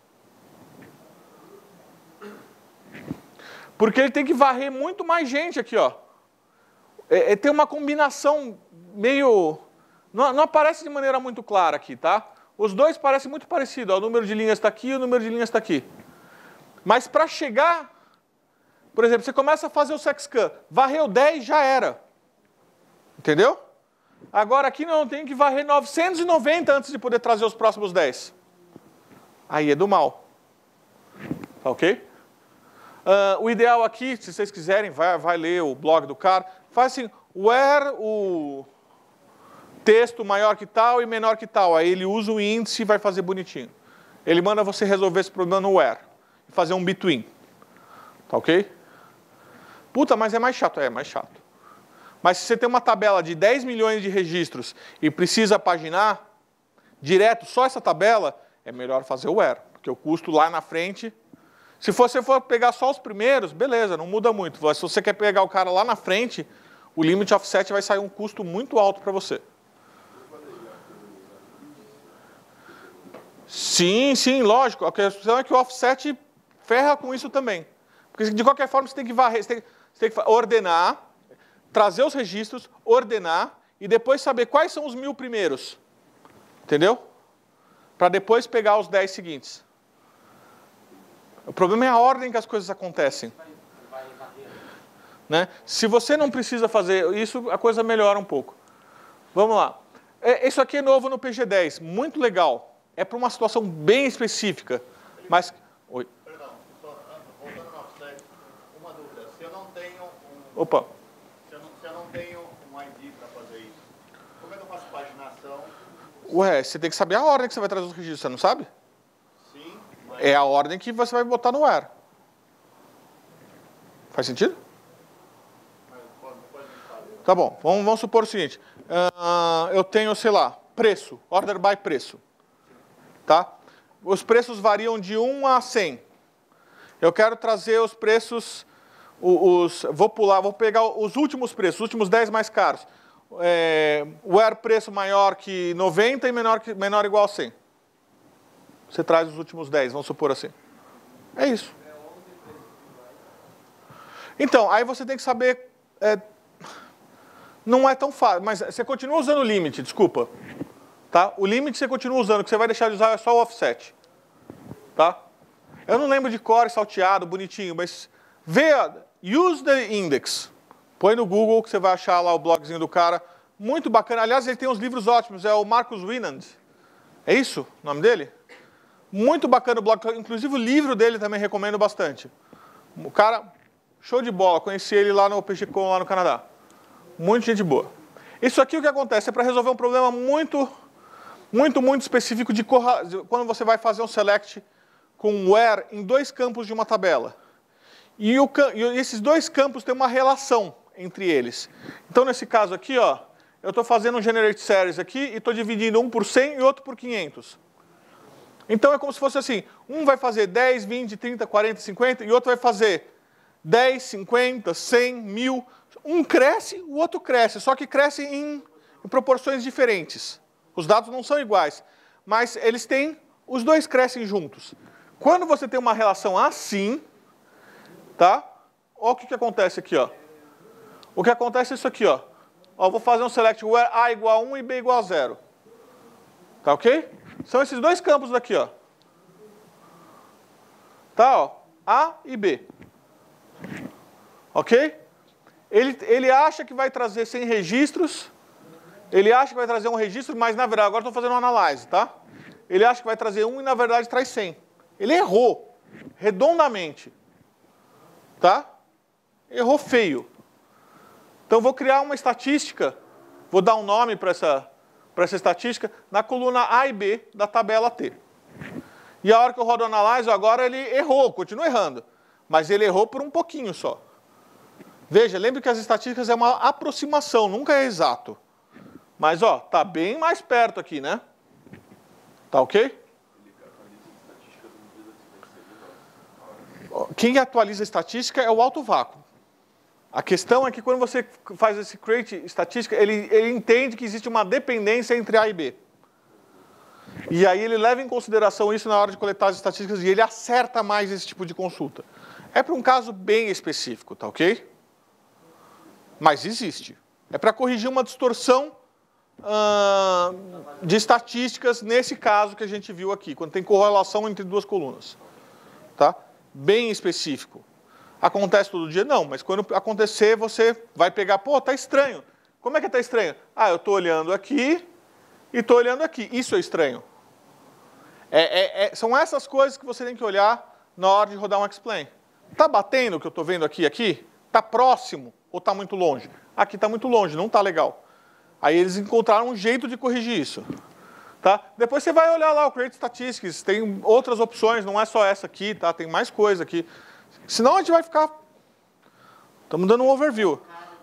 Porque ele tem que varrer muito mais gente aqui, ó. É, é, tem uma combinação meio... Não, não aparece de maneira muito clara aqui, tá? Os dois parecem muito parecidos. Ó, o número de linhas está aqui e o número de linhas está aqui. Mas para chegar... Por exemplo, você começa a fazer o sexcan. Varreu dez, já era. Entendeu? Agora aqui não, tem que varrer novecentos e noventa antes de poder trazer os próximos dez. Aí é do mal. Tá ok? Uh, o ideal aqui, se vocês quiserem, vai, vai ler o blog do cara. Faz assim, where o texto maior que tal e menor que tal. Aí ele usa o índice e vai fazer bonitinho. Ele manda você resolver esse problema no where. E fazer um between. Tá ok? Puta, mas é mais chato. É, mais chato. Mas se você tem uma tabela de dez milhões de registros e precisa paginar direto só essa tabela, é melhor fazer o where. Porque o custo lá na frente... Se você for pegar só os primeiros, beleza, não muda muito. Se você quer pegar o cara lá na frente, o limit offset vai sair um custo muito alto para você. Sim, sim, lógico. A questão é que o offset ferra com isso também. Porque de qualquer forma você tem que varrer, você tem, você tem que ordenar, trazer os registros, ordenar e depois saber quais são os mil primeiros. Entendeu? Para depois pegar os dez seguintes. O problema é a ordem que as coisas acontecem. Né? Se você não precisa fazer isso, a coisa melhora um pouco. Vamos lá. É, isso aqui é novo no P G dez. Muito legal. É para uma situação bem específica. Mas... Oi. Perdão, só, voltando no offset, uma dúvida. Se eu não tenho um... Opa. Se eu não, se eu não tenho um I D para fazer isso, como é que eu faço paginação? Ué, você tem que saber a ordem que você vai trazer os registros, você não sabe? É a ordem que você vai botar no where. Faz sentido? Tá bom, vamos, vamos supor o seguinte. Uh, eu tenho, sei lá, preço, order by preço. Tá? Os preços variam de um a cem. Eu quero trazer os preços, os, vou pular, vou pegar os últimos preços, os últimos dez mais caros. É, where preço maior que noventa e menor, que, menor ou igual a cem. Você traz os últimos dez, vamos supor assim. É isso. Então, aí você tem que saber... É, não é tão fácil, mas você continua usando o limite, desculpa. Tá? O limit você continua usando, o que você vai deixar de usar é só o offset. Tá? Eu não lembro de core, salteado, bonitinho, mas vê, use the index. Põe no Google que você vai achar lá o blogzinho do cara. Muito bacana. Aliás, ele tem uns livros ótimos. É o Marcus Winand. É isso o nome dele? Muito bacana o blog. Inclusive o livro dele também recomendo bastante. O cara, show de bola. Conheci ele lá no P G Com, lá no Canadá. Muito gente boa. Isso aqui o que acontece? É para resolver um problema muito, muito, muito específico de quando você vai fazer um select com where em dois campos de uma tabela. E, o, e esses dois campos têm uma relação entre eles. Então, nesse caso aqui, ó, eu estou fazendo um generate series aqui e estou dividindo um por cem e outro por quinhentos. Então, é como se fosse assim, um vai fazer dez, vinte, trinta, quarenta, cinquenta e o outro vai fazer dez, cinquenta, cem, mil. Um cresce, o outro cresce, só que cresce em, em proporções diferentes. Os dados não são iguais, mas eles têm, os dois crescem juntos. Quando você tem uma relação assim, tá? Olha o que, que acontece aqui, ó. O que acontece é isso aqui, ó. Ó, vou fazer um select where A igual a um e B igual a zero. Tá ok? São esses dois campos daqui, ó. Tá, ó. A e B. Ok? Ele, ele acha que vai trazer cem registros. Ele acha que vai trazer um registro, mas na verdade, agora estou fazendo uma análise, tá? Ele acha que vai trazer um e na verdade traz cem. Ele errou. Redondamente. Tá? Errou feio. Então, vou criar uma estatística, vou dar um nome para essa, para essa estatística, na coluna A e B da tabela T. E a hora que eu rodo o Analyze, agora ele errou, continua errando. Mas ele errou por um pouquinho só. Veja, lembre que as estatísticas é uma aproximação, nunca é exato. Mas, ó, tá bem mais perto aqui, né? Tá ok? Quem atualiza a estatística é o alto vácuo. A questão é que quando você faz esse create estatística, ele, ele entende que existe uma dependência entre A e B. E aí ele leva em consideração isso na hora de coletar as estatísticas e ele acerta mais esse tipo de consulta. É para um caso bem específico, tá ok? Mas existe. É para corrigir uma distorção uh, de estatísticas nesse caso que a gente viu aqui, quando tem correlação entre duas colunas. Tá? Bem específico. Acontece todo dia? Não, mas quando acontecer, você vai pegar, pô, tá estranho. Como é que tá estranho? Ah, eu estou olhando aqui e estou olhando aqui. Isso é estranho. É, é, é, são essas coisas que você tem que olhar na hora de rodar um explain. Está batendo o que eu estou vendo aqui aqui? Está próximo ou está muito longe? Aqui está muito longe, não está legal. Aí eles encontraram um jeito de corrigir isso. Tá? Depois você vai olhar lá o Create Statistics, tem outras opções, não é só essa aqui, tá? Tem mais coisa aqui. Senão a gente vai ficar... Estamos dando um overview.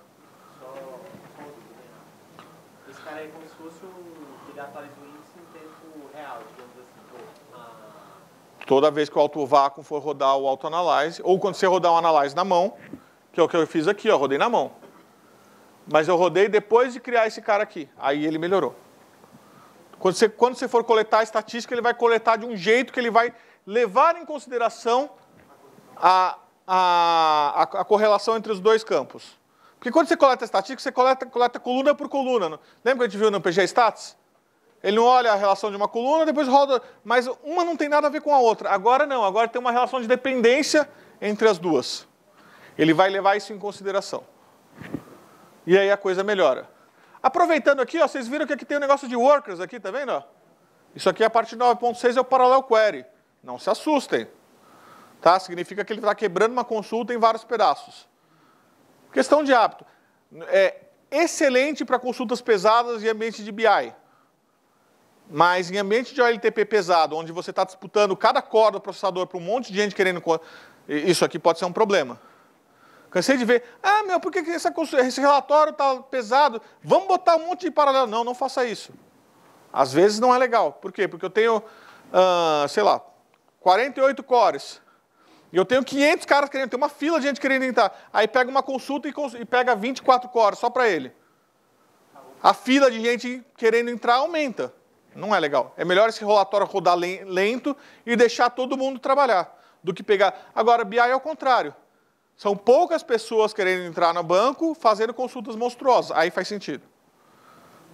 Esse cara aí é como se fosse um... Ele atualiza o índice em tempo real, digamos assim. Uma... Toda vez que o AutoVacuum for rodar o AutoAnalyze, ou quando você rodar um Analyze na mão, que é o que eu fiz aqui, ó, rodei na mão. Mas eu rodei depois de criar esse cara aqui. Aí ele melhorou. Quando você, quando você for coletar a estatística, ele vai coletar de um jeito que ele vai levar em consideração a, a, a, a correlação entre os dois campos. Porque quando você coleta a estatística, você coleta, coleta coluna por coluna. Lembra que a gente viu no P G Stats? Ele não olha a relação de uma coluna, depois roda... Mas uma não tem nada a ver com a outra. Agora não, agora tem uma relação de dependência entre as duas. Ele vai levar isso em consideração. E aí a coisa melhora. Aproveitando aqui, ó, vocês viram que aqui tem um negócio de workers aqui, tá vendo? Ó? Isso aqui, a parte nove ponto seis, é o Parallel Query. Não se assustem. Tá? Significa que ele está quebrando uma consulta em vários pedaços. Questão de hábito. É excelente para consultas pesadas em ambiente de B I. Mas em ambiente de O L T P pesado, onde você está disputando cada core do processador para um monte de gente querendo... Isso aqui pode ser um problema. Cansei de ver, ah, meu, por que essa, esse relatório está pesado? Vamos botar um monte de paralelo. Não, não faça isso. Às vezes não é legal. Por quê? Porque eu tenho, uh, sei lá, quarenta e oito cores. E eu tenho quinhentos caras querendo, tem uma fila de gente querendo entrar. Aí pega uma consulta e, cons e pega vinte e quatro cores só para ele. A fila de gente querendo entrar aumenta. Não é legal. É melhor esse relatório rodar lento e deixar todo mundo trabalhar do que pegar. Agora, B I é o contrário. São poucas pessoas querendo entrar no banco, fazendo consultas monstruosas. Aí faz sentido.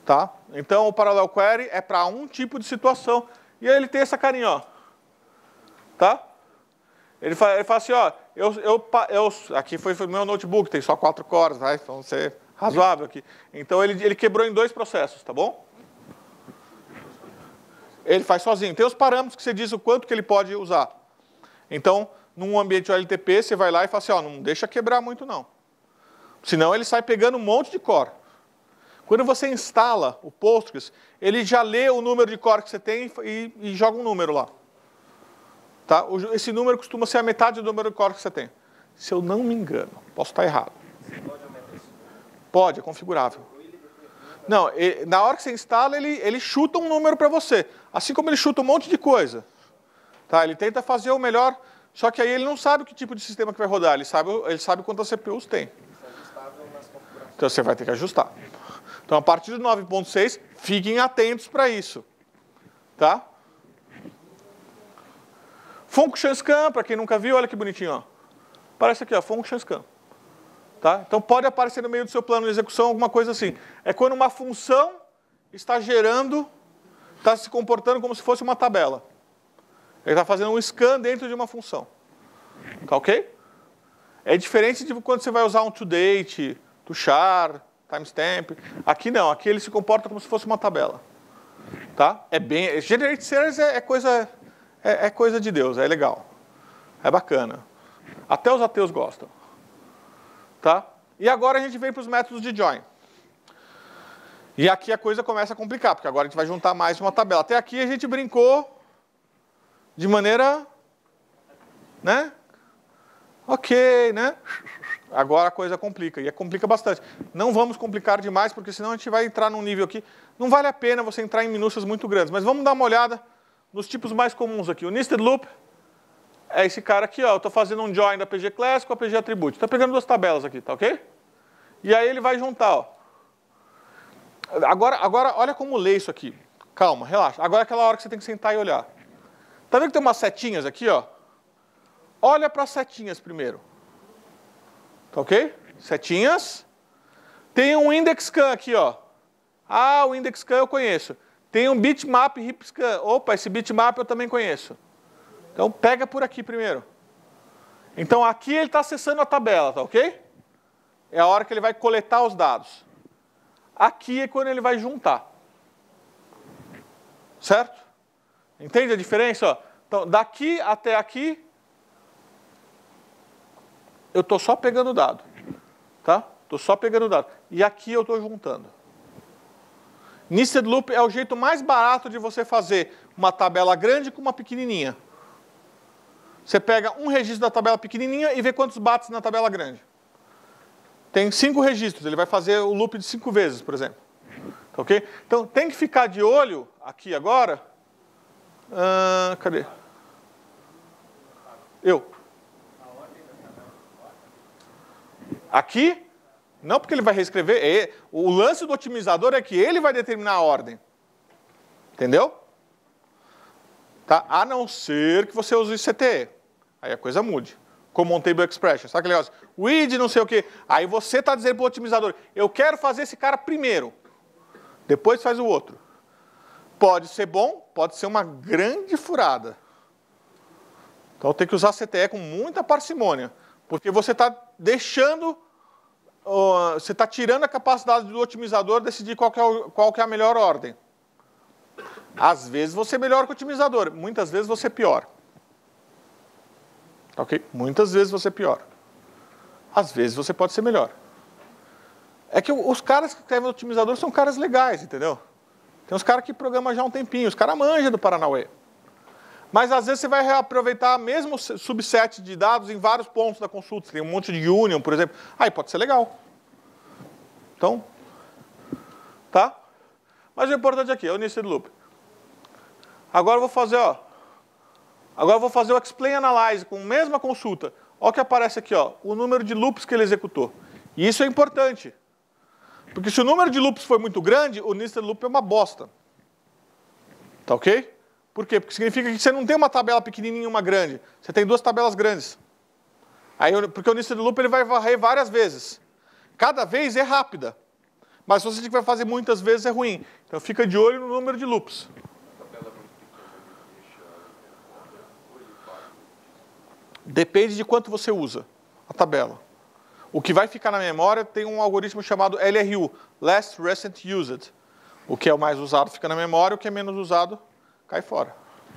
Tá? Então, o Parallel Query é para um tipo de situação. E aí ele tem essa carinha, ó. Tá? Ele fala, ele fala assim, ó, eu, eu, eu, aqui foi o meu notebook, tem só quatro cores, vai, então ser razoável aqui. Então, ele, ele quebrou em dois processos, tá bom? Ele faz sozinho. Tem os parâmetros que você diz o quanto que ele pode usar. Então, num ambiente O L T P, você vai lá e fala assim, ó, não deixa quebrar muito, não. Senão, ele sai pegando um monte de core. Quando você instala o Postgres, ele já lê o número de core que você tem e, e joga um número lá. Tá? Esse número costuma ser a metade do número de core que você tem. Se eu não me engano, posso estar errado. Pode, é configurável. Não, ele, na hora que você instala, ele, ele chuta um número para você. Assim como ele chuta um monte de coisa. Tá? Ele tenta fazer o melhor, só que aí ele não sabe que tipo de sistema que vai rodar. Ele sabe, ele sabe quantas C P Us tem. Então você vai ter que ajustar. Então, a partir do nove ponto seis, fiquem atentos para isso. Tá? Function Scan, para quem nunca viu, olha que bonitinho. Ó. Aparece aqui, ó, Function Scan. Tá? Então, pode aparecer no meio do seu plano de execução alguma coisa assim. É quando uma função está gerando, está se comportando como se fosse uma tabela. Ele está fazendo um scan dentro de uma função. Tá ok? É diferente de quando você vai usar um toDate, toChar, timestamp. Aqui não, aqui ele se comporta como se fosse uma tabela. Tá? É bem, Generate Series é, é, coisa, é, é coisa de Deus, é legal. É bacana. Até os ateus gostam. Tá? E agora a gente vem para os métodos de join. E aqui a coisa começa a complicar, porque agora a gente vai juntar mais uma tabela. Até aqui a gente brincou de maneira, né? Ok, né? Agora a coisa complica, e complica bastante. Não vamos complicar demais, porque senão a gente vai entrar num nível aqui. Não vale a pena você entrar em minúcias muito grandes, mas vamos dar uma olhada nos tipos mais comuns aqui. O Nested Loop é esse cara aqui, ó. Eu estou fazendo um join da P G Class com a P G Attribute. Está pegando duas tabelas aqui, tá ok? E aí ele vai juntar, ó. Agora, agora, olha como lê isso aqui. Calma, relaxa. Agora é aquela hora que você tem que sentar e olhar. Tá vendo que tem umas setinhas aqui, ó? Olha para as setinhas primeiro. Tá ok? Setinhas. Tem um index scan aqui, ó. Ah, o index scan eu conheço. Tem um bitmap heap scan. Opa, esse bitmap eu também conheço. Então, pega por aqui primeiro. Então, aqui ele está acessando a tabela, tá ok? É a hora que ele vai coletar os dados. Aqui é quando ele vai juntar. Certo? Entende a diferença? Ó? Então, daqui até aqui, eu estou só pegando o dado. Tá? Estou só pegando o dado. E aqui eu estou juntando. Nested Loop é o jeito mais barato de você fazer uma tabela grande com uma pequenininha. Você pega um registro da tabela pequenininha e vê quantos bates na tabela grande. Tem cinco registros, ele vai fazer o loop de cinco vezes, por exemplo. Tá ok? Então, tem que ficar de olho aqui agora. Ah, cadê? Eu. Aqui, não porque ele vai reescrever. É, o lance do otimizador é que ele vai determinar a ordem. Entendeu? Tá? A não ser que você use C T E. Aí a coisa mude. Common Table Expression. Sabe aquele negócio? O I D não sei o quê. Aí você está dizendo para o otimizador, eu quero fazer esse cara primeiro. Depois faz o outro. Pode ser bom, pode ser uma grande furada. Então tem que usar C T E com muita parcimônia. Porque você está deixando, uh, você está tirando a capacidade do otimizador decidir qual que é, o, qual que é a melhor ordem. Às vezes você melhora que o otimizador, muitas vezes você piora. Ok? Muitas vezes você piora. Às vezes você pode ser melhor. É que os caras que escrevem otimizador são caras legais, entendeu? Tem uns caras que programam já há um tempinho, os caras manjam do Paranauê. Mas às vezes você vai reaproveitar mesmo subset de dados em vários pontos da consulta. Você tem um monte de union, por exemplo. Aí pode ser legal. Então, tá? Mas o importante aqui é o Nested Loop. Agora eu vou fazer, ó. Agora eu vou fazer o Explain Analyze com a mesma consulta. Olha o que aparece aqui, ó, o número de loops que ele executou. E isso é importante. Porque se o número de loops for muito grande, o Nested Loop é uma bosta. Tá ok? Por quê? Porque significa que você não tem uma tabela pequenininha e uma grande. Você tem duas tabelas grandes. Aí, porque o Nested Loop ele vai varrer várias vezes. Cada vez é rápida. Mas se você tiver que fazer muitas vezes, é ruim. Então fica de olho no número de loops. Depende de quanto você usa a tabela. O que vai ficar na memória tem um algoritmo chamado L R U, Last Recent Used. O que é o mais usado fica na memória, o que é menos usado cai fora.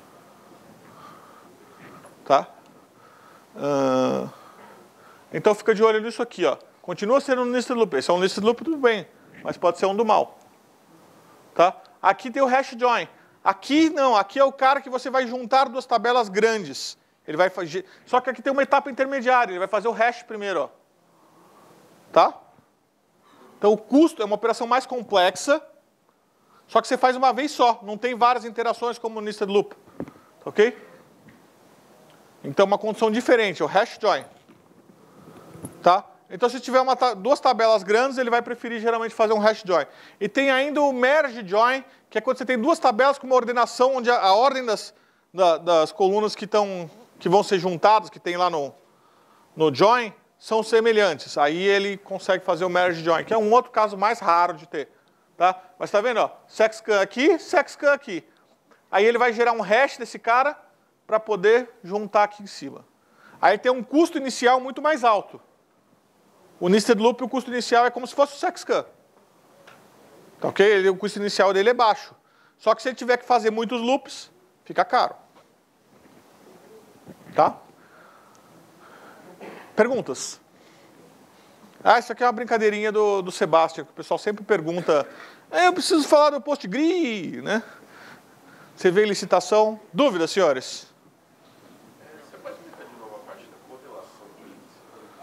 Tá? Uh, então fica de olho nisso aqui, ó. Continua sendo um nested loop. Esse é um nested loop, tudo bem, mas pode ser um do mal. Tá? Aqui tem o hash join. Aqui não, aqui é o cara que você vai juntar duas tabelas grandes. Ele vai fazer, só que aqui tem uma etapa intermediária, ele vai fazer o hash primeiro, ó. Tá? Então o custo é uma operação mais complexa, só que você faz uma vez só, não tem várias interações como no nested loop. Ok? Então uma condição diferente, o hash join. Tá? Então se tiver uma, duas tabelas grandes, ele vai preferir geralmente fazer um hash join. E tem ainda o merge join, que é quando você tem duas tabelas com uma ordenação onde a, a ordem das, da, das colunas que, tão, que vão ser juntadas, que tem lá no, no join, são semelhantes. Aí ele consegue fazer o merge join, que é um outro caso mais raro de ter. Tá? Mas está vendo? Ó, sexcan aqui, sexcan aqui. Aí ele vai gerar um hash desse cara para poder juntar aqui em cima. Aí tem um custo inicial muito mais alto. O nested loop, o custo inicial é como se fosse o sexcan. Tá, ok? Ele, o custo inicial dele é baixo. Só que se ele tiver que fazer muitos loops, fica caro. Tá? Perguntas? Ah, isso aqui é uma brincadeirinha do, do Sebastian, que o pessoal sempre pergunta, ah, eu preciso falar do PostgreSQL, né? Você vê licitação. Dúvidas, senhores? Você pode explicar de novo a parte da correlação do índice?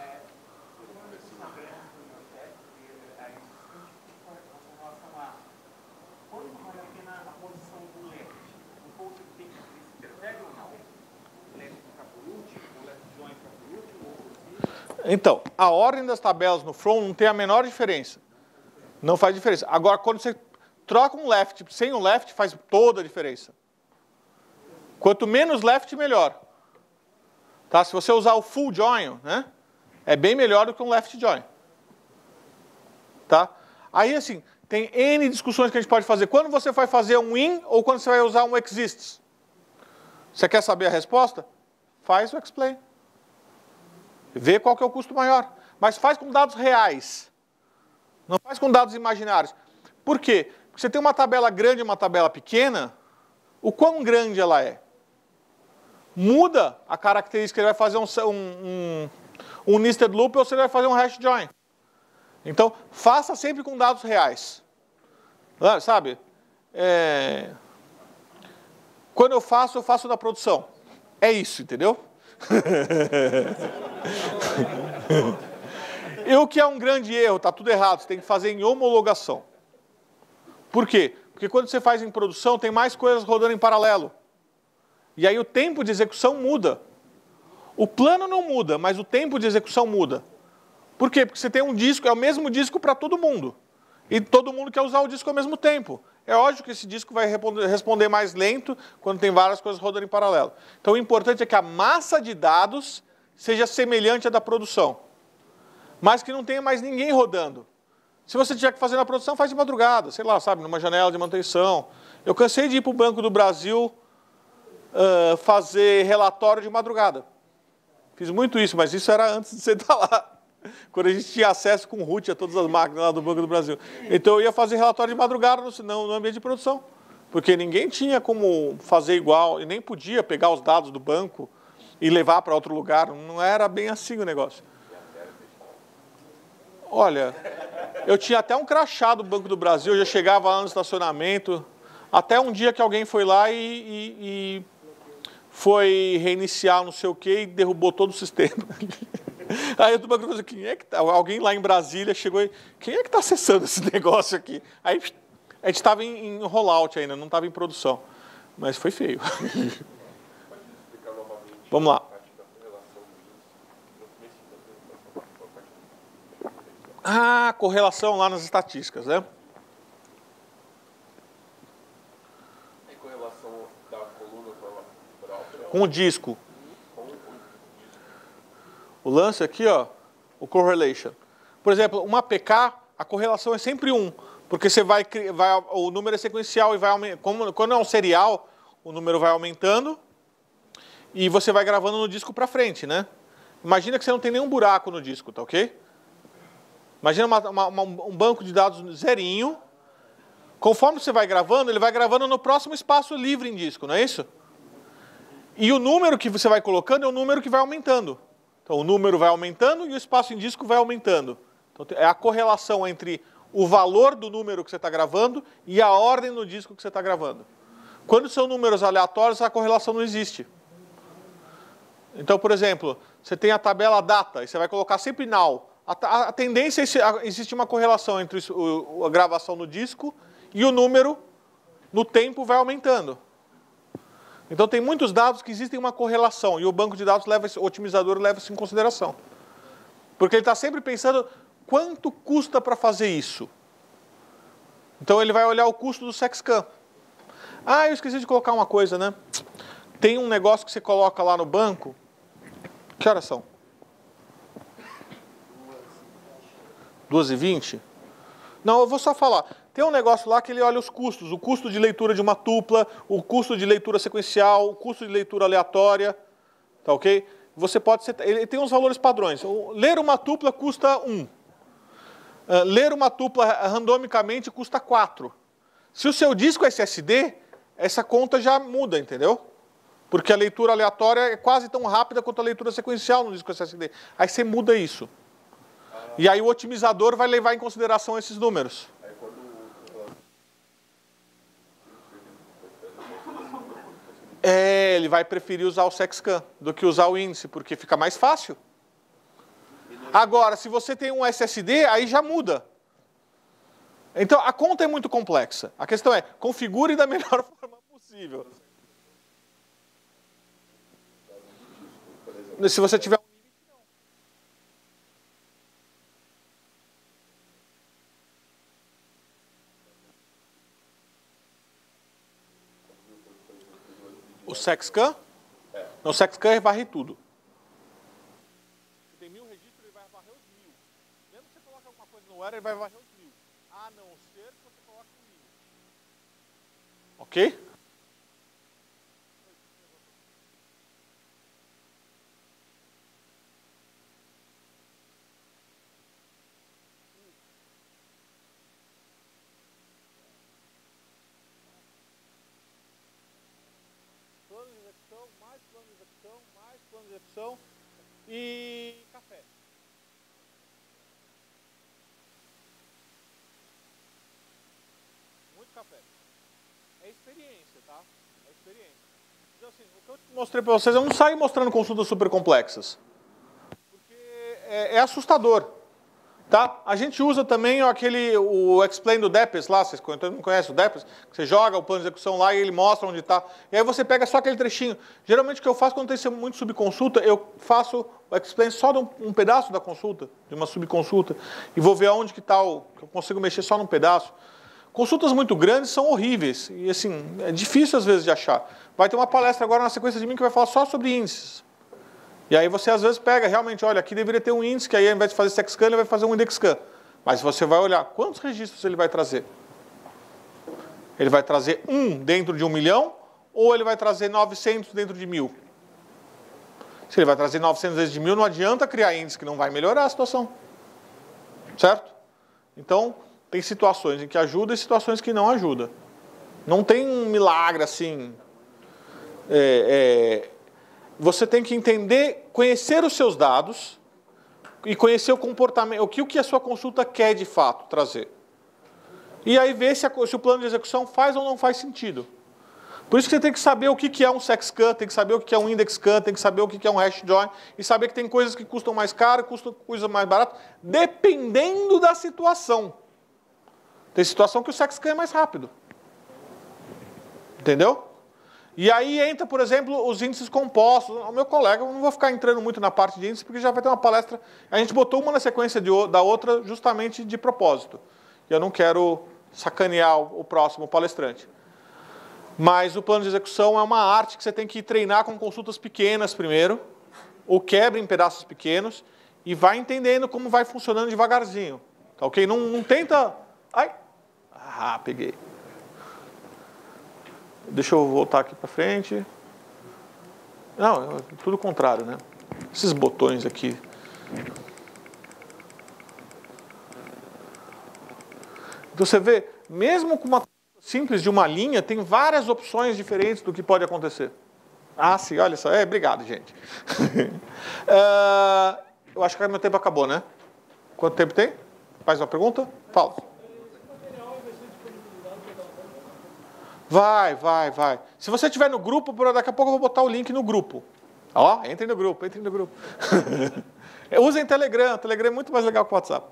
Quanto vale a pena a posição do left? O post tem que ser interfere ou não? O left fica por último, o left join fica por último, ou por Então, a ordem das tabelas no front não tem a menor diferença. Não faz diferença. Agora, quando você troca um left sem um left, faz toda a diferença. Quanto menos left, melhor. Tá? Se você usar o full join, né, é bem melhor do que um left join. Tá? Aí, assim, tem N discussões que a gente pode fazer. Quando você vai fazer um in ou quando você vai usar um exists? Você quer saber a resposta? Faz o explain. Vê qual que é o custo maior. Mas faz com dados reais. Não faz com dados imaginários. Por quê? Porque você tem uma tabela grande e uma tabela pequena, o quão grande ela é? Muda a característica, ele vai fazer um, um, um nested loop ou você vai fazer um hash join. Então, faça sempre com dados reais. Sabe? É... Quando eu faço, eu faço da produção. É isso, entendeu? E o que é um grande erro, está tudo errado, você tem que fazer em homologação. Por quê? Porque quando você faz em produção, tem mais coisas rodando em paralelo. E aí o tempo de execução muda. O plano não muda, mas o tempo de execução muda. Por quê? Porque você tem um disco, é o mesmo disco para todo mundo. E todo mundo quer usar o disco ao mesmo tempo. É óbvio que esse disco vai responder mais lento quando tem várias coisas rodando em paralelo. Então o importante é que a massa de dados seja semelhante à da produção. Mas que não tenha mais ninguém rodando. Se você tiver que fazer na produção, faz de madrugada, sei lá, sabe, numa janela de manutenção. Eu cansei de ir para o Banco do Brasil uh, fazer relatório de madrugada. Fiz muito isso, mas isso era antes de você estar lá. Quando a gente tinha acesso com root a todas as máquinas lá do Banco do Brasil. Então eu ia fazer relatório de madrugada no, no ambiente de produção. Porque ninguém tinha como fazer igual, e nem podia pegar os dados do banco e levar para outro lugar. Não era bem assim o negócio. Olha, eu tinha até um crachá do Banco do Brasil, eu já chegava lá no estacionamento, até um dia que alguém foi lá e, e, e foi reiniciar não sei o que e derrubou todo o sistema. Aí eu do Banco do Brasil, quem é que tá? Alguém lá em Brasília chegou e, quem é que está acessando esse negócio aqui? Aí a gente estava em, em rollout ainda, não estava em produção, mas foi feio. Vamos lá. Ah, correlação lá nas estatísticas, né? É correlação da coluna para outra. Com o disco. O lance aqui, ó, o correlation. Por exemplo, uma P K a correlação é sempre um, porque você vai, vai o número é sequencial e vai aumentando. Quando é um serial, o número vai aumentando e você vai gravando no disco para frente, né? Imagina que você não tem nenhum buraco no disco, tá ok? Imagina uma, uma, uma, um banco de dados zerinho. Conforme você vai gravando, ele vai gravando no próximo espaço livre em disco, não é isso? E o número que você vai colocando é o número que vai aumentando. Então o número vai aumentando e o espaço em disco vai aumentando. Então é a correlação entre o valor do número que você está gravando e a ordem no disco que você está gravando. Quando são números aleatórios, a correlação não existe. Então, por exemplo, você tem a tabela data e você vai colocar sempre now. A, a tendência é existe uma correlação entre o, a gravação no disco e o número no tempo vai aumentando. Então tem muitos dados que existem uma correlação e o banco de dados leva, o otimizador leva isso em consideração. Porque ele está sempre pensando quanto custa para fazer isso. Então ele vai olhar o custo do SECSCAN. Ah, eu esqueci de colocar uma coisa, né? Tem um negócio que você coloca lá no banco. Que horas são? duas e vinte? Não, eu vou só falar. Tem um negócio lá que ele olha os custos. O custo de leitura de uma tupla, o custo de leitura sequencial, o custo de leitura aleatória. Tá ok? Você pode ser, ele tem uns valores padrões. Ler uma tupla custa um. Uh, ler uma tupla randomicamente custa quatro. Se o seu disco é S S D, essa conta já muda, entendeu? Porque a leitura aleatória é quase tão rápida quanto a leitura sequencial no disco S S D. Aí você muda isso. E aí o otimizador vai levar em consideração esses números. É, ele vai preferir usar o SECSCAN do que usar o índice, porque fica mais fácil. Agora, se você tem um S S D, aí já muda. Então, a conta é muito complexa. A questão é, configure da melhor forma possível. Se você tiver um limite, não. O SECSCAN? Não, o SECSCAN varre tudo. Se tem mil registros, ele vai varrer os mil. Mesmo que você coloque alguma coisa no era, ele vai varrer os mil. A não ser que você coloque um mil. Ok? Plano de execução, mais plano de execução, mais plano de execução e café. Muito café. É experiência, tá? É experiência. Então, assim, o que eu mostrei para vocês, eu não saio mostrando consultas super complexas. Porque é, é assustador. Tá? A gente usa também aquele, o Explain do Depes lá, vocês não conhecem o Depes? Você joga o plano de execução lá e ele mostra onde está. E aí você pega só aquele trechinho. Geralmente o que eu faço quando tem muito subconsulta, eu faço o Explain só de um, um pedaço da consulta, de uma subconsulta, e vou ver aonde que está o... que eu consigo mexer só num pedaço. Consultas muito grandes são horríveis. E assim, é difícil às vezes de achar. Vai ter uma palestra agora na sequência de mim que vai falar só sobre índices. E aí você às vezes pega, realmente, olha, aqui deveria ter um índice, que aí ao invés de fazer SECSCAN, ele vai fazer um IndexScan. Mas você vai olhar, quantos registros ele vai trazer? Ele vai trazer um dentro de um milhão, ou ele vai trazer novecentos dentro de mil? Se ele vai trazer novecentos dentro de mil, não adianta criar índice, que não vai melhorar a situação. Certo? Então, tem situações em que ajuda e situações que não ajuda. Não tem um milagre assim... É, é, você tem que entender, conhecer os seus dados e conhecer o comportamento, o que, o que a sua consulta quer de fato trazer. E aí ver se, a, se o plano de execução faz ou não faz sentido. Por isso que você tem que saber o que, que é um SECSCAN, tem que saber o que, que é um IndexScan, tem que saber o que, que é um HashJoin e saber que tem coisas que custam mais caro, custam coisas mais baratas, dependendo da situação. Tem situação que o SECSCAN é mais rápido. Entendeu? E aí entra, por exemplo, os índices compostos. O meu colega, eu não vou ficar entrando muito na parte de índices, porque já vai ter uma palestra. A gente botou uma na sequência de, da outra justamente de propósito. E eu não quero sacanear o próximo palestrante. Mas o plano de execução é uma arte que você tem que treinar com consultas pequenas primeiro, ou quebra em pedaços pequenos, e vai entendendo como vai funcionando devagarzinho. Tá ok? Não, não tenta... Ai! Ah, peguei. Deixa eu voltar aqui para frente. Não, tudo o contrário, né? Esses botões aqui. Então você vê, mesmo com uma coisa simples de uma linha, tem várias opções diferentes do que pode acontecer. Ah, sim, olha só. É, obrigado, gente. uh, eu acho que meu tempo acabou, né? Quanto tempo tem? Mais uma pergunta? Fala. Vai, vai, vai. Se você estiver no grupo, daqui a pouco eu vou botar o link no grupo. Ó, entre no grupo, entre no grupo. Usem Telegram, o Telegram é muito mais legal que o WhatsApp.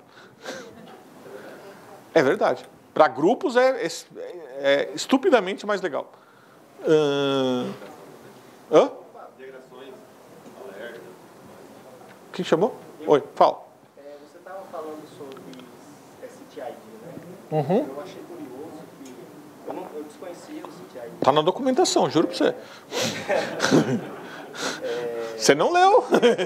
É verdade. Para grupos é, é, é estupidamente mais legal. Uh... Hã? Quem chamou? Oi, fala. É, você estava falando sobre C T I D, né? Uhum. Eu achei curioso que eu, não, eu desconhecia o C T I D. Tá na documentação, juro para você. É, você não leu?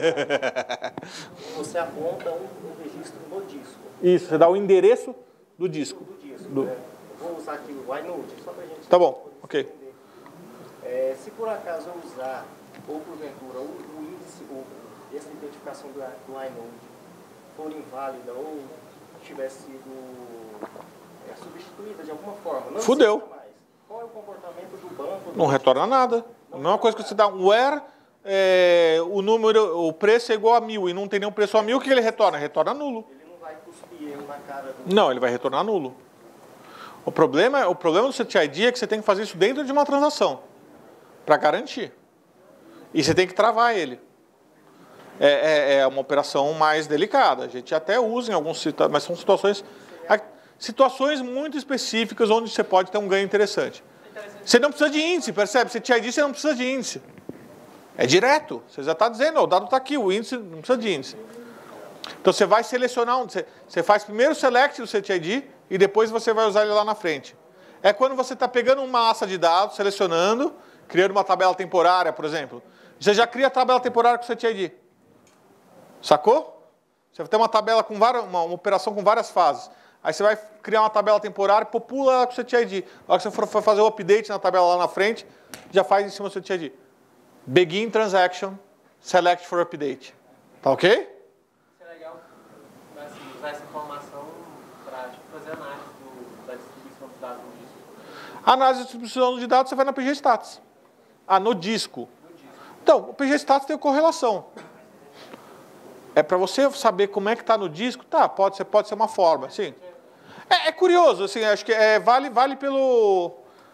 Você aponta um, um registro no disco. Isso, você dá o endereço do disco. Do disco, Do... né? Eu vou usar aqui o inode, só para a gente... Tá bom, ok. Entender. É, se por acaso eu usar, ou porventura, o, o índice, ou essa identificação do, do inode for inválida ou tivesse sido é, substituída de alguma forma, não Fudeu. mais, qual é o comportamento do banco? Não retorna nada. Não é uma coisa que você dá um where, é, o número, o preço é igual a mil e não tem nenhum preço a mil, o que ele retorna? Retorna nulo. Ele não vai cuspir erro na cara do... Não, ele vai retornar nulo. O problema, o problema do C T I D é que você tem que fazer isso dentro de uma transação, para garantir. E você tem que travar ele. É, é, é uma operação mais delicada. A gente até usa em alguns situações, mas são situações, situações muito específicas onde você pode ter um ganho interessante. Você não precisa de índice, percebe? C T I D você não precisa de índice. É direto. Você já está dizendo, ó, o dado está aqui, o índice não precisa de índice. Então você vai selecionar, você, você faz primeiro o select do C T I D e depois você vai usar ele lá na frente. É quando você está pegando uma massa de dados, selecionando, criando uma tabela temporária, por exemplo. Você já cria a tabela temporária com o C T I D. Sacou? Você vai ter uma tabela com várias, uma, uma operação com várias fases. Aí você vai criar uma tabela temporária, popula ela com o C T I D. Na hora que você for fazer o update na tabela lá na frente, já faz em cima do C T I D. Begin transaction, select for update. Tá ok? Isso é legal, assim, usar essa informação para tipo, fazer análise do, da distribuição dos dados no disco. Análise de distribuição de dados, você vai na P G Stats. Ah, no disco. No disco. Então, o P G Stats tem correlação. É para você saber como é que está no disco? Tá, pode ser, pode ser uma forma, sim. É, é curioso, assim, acho que é, vale, vale pelo,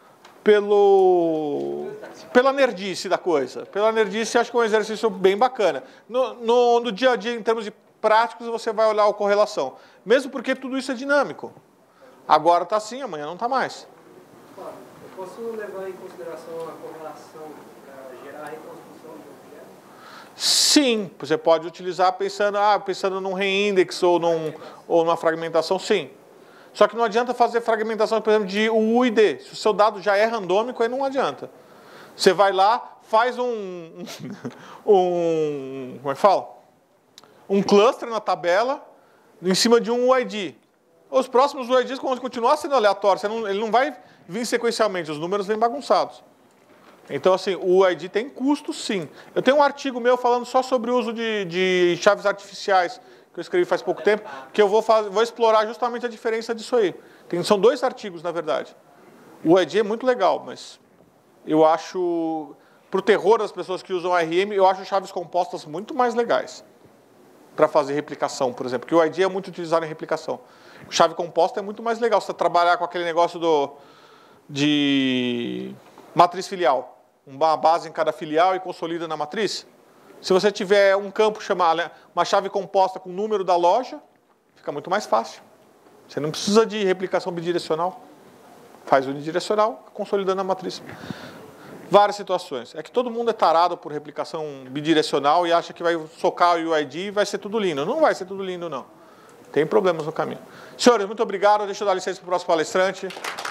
pelo, pela nerdice da coisa. Pela nerdice, acho que é um exercício bem bacana. No, no, no dia a dia, em termos de práticos, você vai olhar a correlação. Mesmo porque tudo isso é dinâmico. Agora está assim, amanhã não está mais. Eu posso levar em consideração a correlação para gerar a reconstrução de um objeto? Sim, você pode utilizar pensando, ah, pensando num reindex ou, num, ou numa fragmentação, sim. Só que não adianta fazer fragmentação, por exemplo, de U I D. Se o seu dado já é randômico, aí não adianta. Você vai lá, faz um, um como é que fala? Um cluster na tabela em cima de um U I D. Os próximos U I Ds vão continuar sendo aleatórios, você não, ele não vai vir sequencialmente, os números vêm bagunçados. Então, assim, o U I D tem custo, sim. Eu tenho um artigo meu falando só sobre o uso de, de chaves artificiais, que eu escrevi faz pouco tempo, que eu vou, fazer, vou explorar justamente a diferença disso aí. Tem, são dois artigos, na verdade. O U I D é muito legal, mas eu acho, para o terror das pessoas que usam R M, eu acho chaves compostas muito mais legais para fazer replicação, por exemplo, porque o U I D é muito utilizado em replicação. Chave composta é muito mais legal, você trabalhar com aquele negócio do, de matriz filial. Uma base em cada filial e consolida na matriz. Se você tiver um campo chamado, uma chave composta com o número da loja, fica muito mais fácil. Você não precisa de replicação bidirecional. Faz unidirecional, consolidando a matriz. Várias situações. É que todo mundo é tarado por replicação bidirecional e acha que vai socar o U I D e vai ser tudo lindo. Não vai ser tudo lindo, não. Tem problemas no caminho. Senhores, muito obrigado. Deixa eu dar licença para o próximo palestrante.